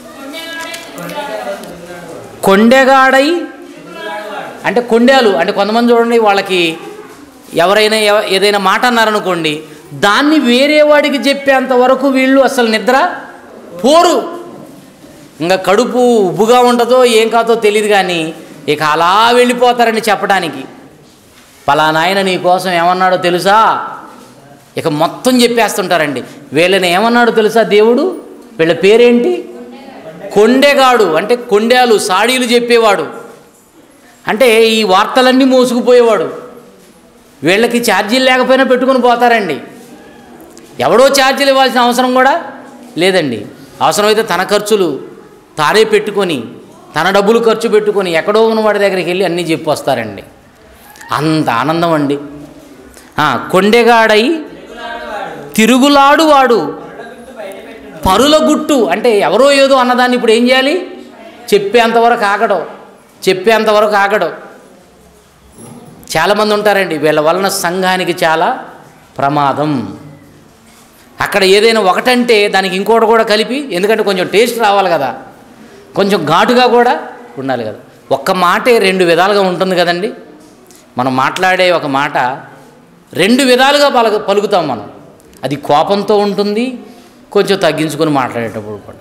కొండెగాడై అంటే కొండేలు అంటే కొంతమంది చూడండి, వాళ్ళకి ఎవరైనా ఏదైనా మాట అన్నారనుకోండి, దాన్ని వేరే వాడికి చెప్పేంత వరకు వీళ్ళు అసలు నిద్ర పోరు. ఇంకా కడుపు ఉబ్బుగా ఉంటుందో ఏం కాదో తెలియదు, కానీ ఇక అలా వెళ్ళిపోతారని చెప్పడానికి. పలానా ఆయన నీ కోసం ఏమన్నాడో తెలుసా, ఇక మొత్తం చెప్పేస్తుంటారండి. వీళ్ళని ఏమన్నాడో తెలుసా దేవుడు? వీళ్ళ పేరేంటి? కొండెగాడు. అంటే కొండేలు, సాడీలు చెప్పేవాడు, అంటే ఈ వార్తలన్నీ మోసుకుపోయేవాడు. వీళ్ళకి ఛార్జీలు లేకపోయినా పెట్టుకుని పోతారండి. ఎవడో ఛార్జీలు ఇవ్వాల్సిన అవసరం కూడా లేదండి. అవసరమైతే తన ఖర్చులు తానే పెట్టుకొని, తన డబ్బులు ఖర్చు పెట్టుకొని ఎక్కడో ఉన్నవాడి దగ్గరికి వెళ్ళి అన్నీ చెప్పి వస్తారండి. అంత ఆనందం అండి. కొండెగాడై తిరుగులాడువాడు పరుల గుట్టు. అంటే ఎవరో ఏదో అన్నదాన్ని ఇప్పుడు ఏం చేయాలి? చెప్పేంతవరకు ఆగడం, చెప్పేంతవరకు ఆగడం. చాలామంది ఉంటారండి, వీళ్ళ వలన సంఘానికి చాలా ప్రమాదం. అక్కడ ఏదైనా ఒకటంటే దానికి ఇంకోటి కూడా కలిపి, ఎందుకంటే కొంచెం టేస్ట్ రావాలి కదా, కొంచెం ఘాటుగా కూడా ఉండాలి కదా. ఒక్క మాటే రెండు విధాలుగా ఉంటుంది కదండి. మనం మాట్లాడే ఒక మాట రెండు విధాలుగా పలక పలుకుతాం మనం. అది కోపంతో ఉంటుంది, కొంచెం తగ్గించుకొని మాట్లాడేటప్పుడు కూడా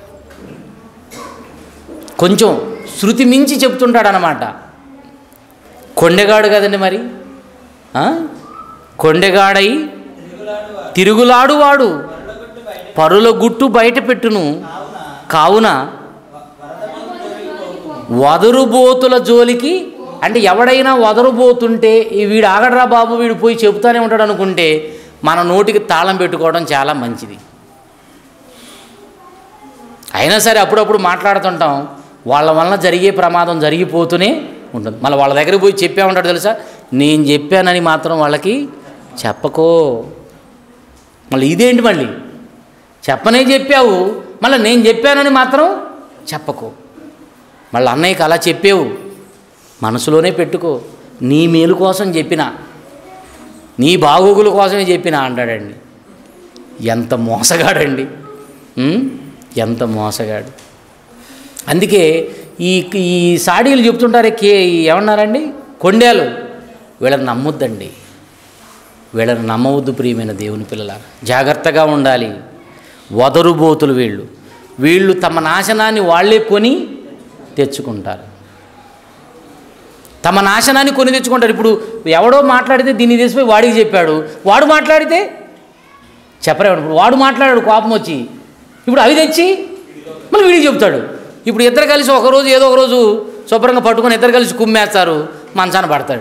కొంచెం శృతి మించి చెప్తుంటాడు అన్నమాట. కొండెగాడు కదండి మరి. కొండెగాడై తిరుగులాడువాడు పరుల గుట్టు బయట పెట్టును, కావున వదరుబోతుల జోలికి. అంటే ఎవడైనా వదరుబోతుంటే ఈ వీడు ఆగడరా బాబు, వీడు పోయి చెబుతానే ఉంటాడు అనుకుంటే మన నోటికి తాళం పెట్టుకోవడం చాలా మంచిది. అయినా సరే అప్పుడప్పుడు మాట్లాడుతుంటాం, వాళ్ళ వలన జరిగే ప్రమాదం జరిగిపోతూనే ఉంటుంది. మళ్ళీ వాళ్ళ దగ్గరికి పోయి చెప్పే ఉంటాడు తెలుసా, నేను చెప్పానని మాత్రం వాళ్ళకి చెప్పకో. మళ్ళీ ఇదేంటి, మళ్ళీ చెప్పనే చెప్పావు, మళ్ళీ నేను చెప్పానని మాత్రం చెప్పకో. మళ్ళీ అన్నయ్యకి అలా చెప్పావు, మనసులోనే పెట్టుకో, నీ మేలు కోసం చెప్పినా, నీ బాగోగుల కోసమే చెప్పినా అంటాడండి. ఎంత మోసగాడండి, ఎంత మోసగాడు. అందుకే ఈ ఈ సాడీలు చెప్తుంటారే, కే ఏమన్నారండి, కొండేలు, వీళ్ళని నమ్మొద్దండి, వీళ్ళని నమ్మవద్దు. ప్రియమైన దేవుని పిల్లల, జాగ్రత్తగా ఉండాలి. వదరుబోతులు వీళ్ళు. వీళ్ళు తమ నాశనాన్ని వాళ్ళే కొని తెచ్చుకుంటారు. తమ నాశనాన్ని కొని తెచ్చుకుంటారు. ఇప్పుడు ఎవడో మాట్లాడితే దీన్ని తీసిపోయి వాడికి చెప్పాడు, వాడు మాట్లాడితే చెప్పరేవాడు. ఇప్పుడు వాడు మాట్లాడాడు కోపం వచ్చి, ఇప్పుడు అవి తెచ్చి మళ్ళీ వీడికి చెప్తాడు. ఇప్పుడు ఇద్దరు కలిసి ఒకరోజు ఏదో ఒకరోజు శుభ్రంగా పట్టుకొని ఇద్దరు కలిసి కుమ్మేస్తారు, మంచాన పడతాడు.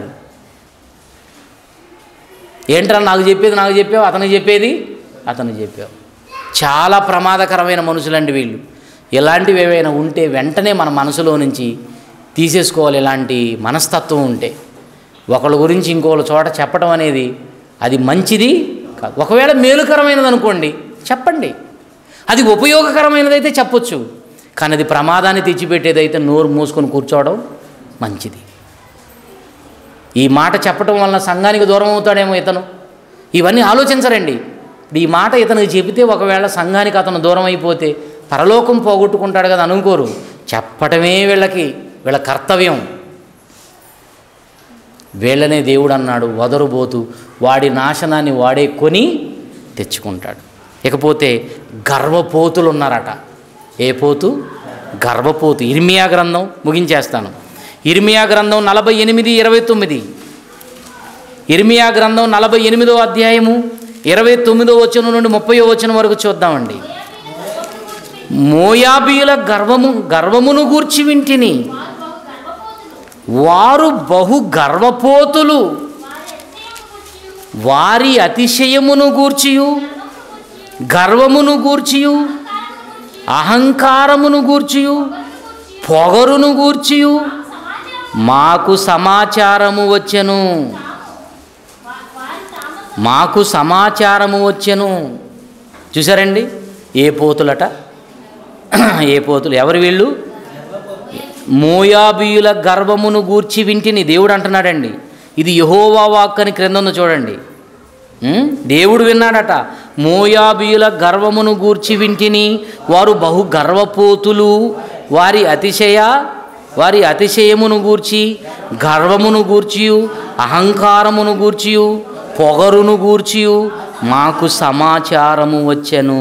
ఏంట్రా నాకు చెప్పేది నాకు చెప్పావు, అతనికి చెప్పేది అతనికి చెప్పావు. చాలా ప్రమాదకరమైన మనుషులండి వీళ్ళు. ఇలాంటివి ఏవైనా ఉంటే వెంటనే మన మనసులో నుంచి తీసేసుకోవాలి. ఇలాంటి మనస్తత్వం ఉంటే ఒకళ్ళ గురించి ఇంకోళ్ళ చోట చెప్పడం అనేది అది మంచిది కాదు. ఒకవేళ మేలుకరమైనది అనుకోండి చెప్పండి, అది ఉపయోగకరమైనదైతే చెప్పొచ్చు. కానీ అది ప్రమాదాన్ని తెచ్చిపెట్టేదైతే నోరు మూసుకొని కూర్చోవడం మంచిది. ఈ మాట చెప్పడం వలన సంఘానికి దూరం అవుతాడేమో ఇతను, ఇవన్నీ ఆలోచించరండి. ఈ మాట ఇతనికి చెబితే ఒకవేళ సంఘానికి అతను దూరం అయిపోతే పరలోకం పోగొట్టుకుంటాడు కదా అనుకోరు. చెప్పటమే వీళ్ళకి వీళ్ళ కర్తవ్యం. వీళ్ళనే దేవుడు అన్నాడు, వదరుబోతు, వాడి నాశనాన్ని వాడే కొని తెచ్చుకుంటాడు. ఇకపోతే గర్వపోతులు ఉన్నారట. ఏ పోతు? గర్వపోతు. ఇర్మియా గ్రంథం ముగించేస్తాను. ఇర్మియా గ్రంథం నలభై ఎనిమిది ఇరవై తొమ్మిది ఇర్మియా గ్రంథం నలభై ఎనిమిదో అధ్యాయము ఇరవై తొమ్మిదో వచనం నుండి ముప్పయో వచనం వరకు చూద్దామండి. మోయాబీల గర్వము గర్వమును గూర్చి వింటిని, వారు బహు గర్వపోతులు, వారి అతిశయమును గూర్చియు గర్వమును గూర్చియు అహంకారమును గూర్చియు పొగరును గూర్చియు మాకు సమాచారము వచ్చెను మాకు సమాచారము వచ్చెను చూసారండి, ఏ పోతులట, ఏ పోతులు, ఎవరు వీళ్ళు? మోయాబీయుల గర్వమును గూర్చి వింటిని. దేవుడు అంటున్నాడండి, ఇది యెహోవా వాక్కు అని క్రింద ఉంది చూడండి. దేవుడు విన్నాడట, మోయాబీయుల గర్వమును గూర్చి వింటిని, వారు బహు గర్వపోతులు, వారి అతిశయ వారి అతిశయమును గూర్చి గర్వమును గూర్చియు అహంకారమును గూర్చియు పొగరును గూర్చియు మాకు సమాచారము వచ్చెను.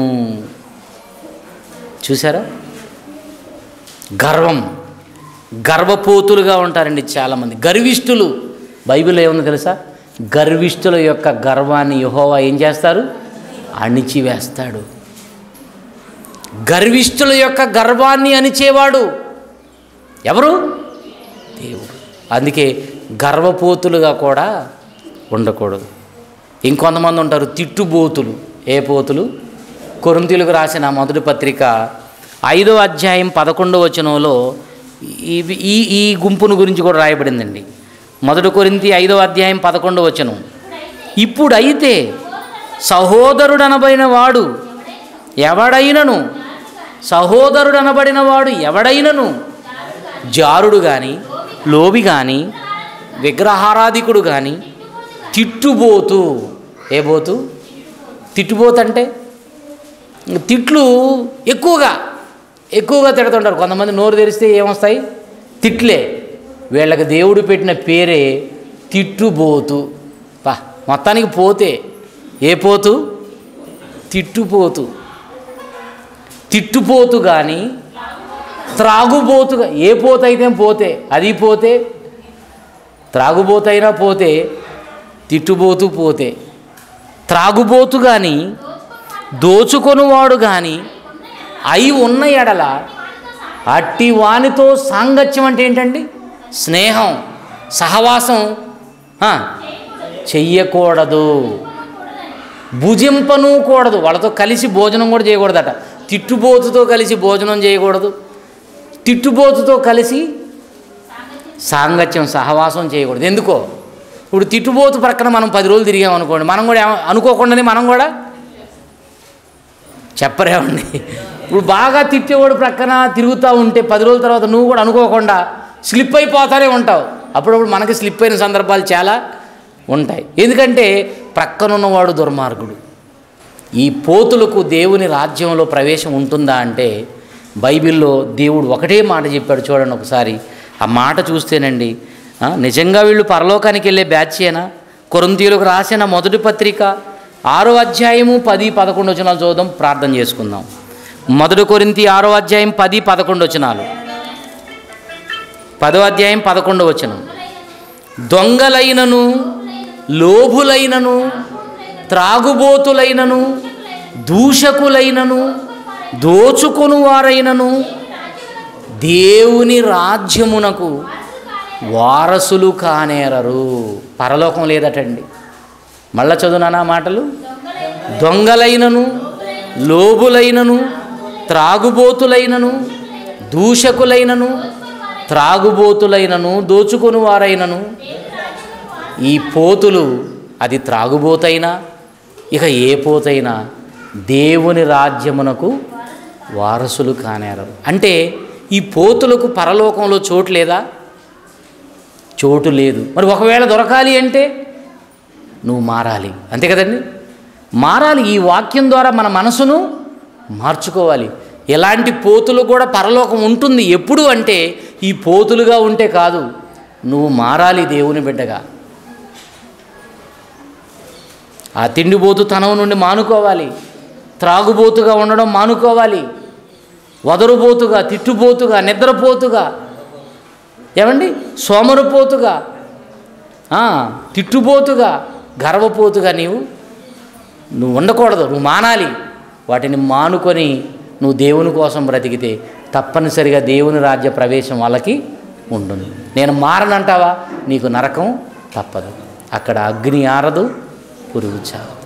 చూసారా, గర్వం, గర్వపోతులుగా ఉంటారండి చాలామంది, గర్విష్ఠులు. బైబిల్లో ఏముంది తెలుసా? గర్విష్ఠుల యొక్క గర్వాన్ని యెహోవా ఏం చేస్తారు? అణిచివేస్తాడు. గర్విష్ఠుల యొక్క గర్వాన్ని అణిచేవాడు ఎవరు? దేవుడు. అందుకే గర్వపోతులుగా కూడా ఉండకూడదు. ఇంకొంతమంది ఉంటారు తిట్టుబోతులు. ఏ పోతులు? కొరింథీయులకు రాసిన మొదటి పత్రిక ఐదో అధ్యాయం పదకొండవ వచనంలో ఈ ఈ గుంపును గురించి కూడా రాయబడిందండి. మొదటి కొరింథీ ఐదో అధ్యాయం పదకొండవ వచనం, ఇప్పుడైతే సహోదరుడనబడిన వాడు ఎవడైనను సహోదరుడనబడిన వాడు ఎవడైనను జారుడు కానీ లోబి కానీ విగ్రహారాధికుడు కానీ తిట్టుబోతు. ఏ బోతు? తిట్టుబోతు అంటే తిట్లు ఎక్కువగా ఎక్కువగా తిడుతుంటారు. కొంతమంది నోరు తెరిస్తే ఏమొస్తాయి? తిట్లే. వీళ్ళకి దేవుడు పెట్టిన పేరే తిట్టుబోతు. పా మొత్తానికి పోతే. ఏ పోతు? తిట్టుపోతు. తిట్టుపోతు కానీ త్రాగుబోతుగా. ఏ పోతు అయితే పోతే, అది పోతే. త్రాగుబోతైనా పోతే, తిట్టుబోతు పోతే. త్రాగుబోతు కానీ దోచుకొనువాడు కానీ అయి ఉన్న ఎడల అట్టి వానితో సాంగత్యం అంటే ఏంటండి? స్నేహం, సహవాసం చెయ్యకూడదు, భుజింపను కూడదు. వాళ్ళతో కలిసి భోజనం కూడా చేయకూడదట. తిట్టుబోతుతో కలిసి భోజనం చేయకూడదు, తిట్టుబోతుతో కలిసి సాంగత్యం సహవాసం చేయకూడదు. ఎందుకో? ఇప్పుడు తిట్టుబోతు ప్రక్కన మనం పది రోజులు తిరిగామనుకోండి, మనం కూడా అనుకోకుండానే మనం కూడా చెప్పరేమండి. ఇప్పుడు బాగా తిట్టేవాడు ప్రక్కన తిరుగుతూ ఉంటే పది రోజుల తర్వాత నువ్వు కూడా అనుకోకుండా స్లిప్ అయిపోతానే ఉంటావు. అప్పుడప్పుడు మనకి స్లిప్ అయిన సందర్భాలు చాలా ఉంటాయి. ఎందుకంటే ప్రక్కనున్నవాడు దుర్మార్గుడు. ఈ పోతులకు దేవుని రాజ్యంలో ప్రవేశం ఉంటుందా అంటే బైబిల్లో దేవుడు ఒకటే మాట చెప్పాడు. చూడండి ఒకసారి ఆ మాట చూస్తేనండి, నిజంగా వీళ్ళు పరలోకానికి వెళ్ళే బ్యాచ్యేనా? కొరింథీయులకు రాసిన మొదటి పత్రిక ఆరో అధ్యాయము పది పదకొండు వచనాలు చూద్దాం, ప్రార్థన చేసుకుందాం. మొదటి కొరింథీ ఆరో అధ్యాయం పది పదకొండు వచనాలు. పదో అధ్యాయం పదకొండో వచనం. దొంగలైనను, లోభులైనను, త్రాగుబోతులైనను, దూషకులైనను, దోచుకొను వారైనను దేవుని రాజ్యమునకు వారసులు కానేరరు. పరలోకం లేదటండి. మళ్ళా చదువునా మాటలు. దొంగలైనను, లోబులైనను, త్రాగుబోతులైనను, దూషకులైనను, త్రాగుబోతులైనను, దోచుకొని వారైనను. ఈ పోతులు, అది త్రాగుబోతైనా ఇక ఏ పోతైనా దేవుని రాజ్యమునకు వారసులు కానేరరు. అంటే ఈ పోతులకు పరలోకంలో చోటు లేదా? చోటు లేదు. మరి ఒకవేళ దొరకాలి అంటే నువ్వు మారాలి, అంతే కదండి. మారాలి. ఈ వాక్యం ద్వారా మన మనసును మార్చుకోవాలి. ఎలాంటి పోతులు కూడా పరలోకం ఉంటుంది. ఎప్పుడు అంటే ఈ పోతులుగా ఉంటే కాదు, నువ్వు మారాలి దేవుని బిడ్డగా. ఆ తిండిబోతుతనం నుండి మానుకోవాలి. త్రాగుబోతుగా ఉండడం మానుకోవాలి. వదరుబోతుగా, తిట్టుబోతుగా, నిద్రపోతుగా, ఏమండి సోమరుపోతుగా, తిట్టుబోతుగా, గర్వపోతుగా నీవు నువ్వు ఉండకూడదు. నువ్వు మానాలి. వాటిని మానుకొని నువ్వు దేవుని కోసం బ్రతికితే తప్పనిసరిగా దేవుని రాజ్య ప్రవేశం వాళ్ళకి ఉంటుంది. నేను మారనంటావా, నీకు నరకం తప్పదు. అక్కడ అగ్ని ఆరదు, పురుగు చావదు.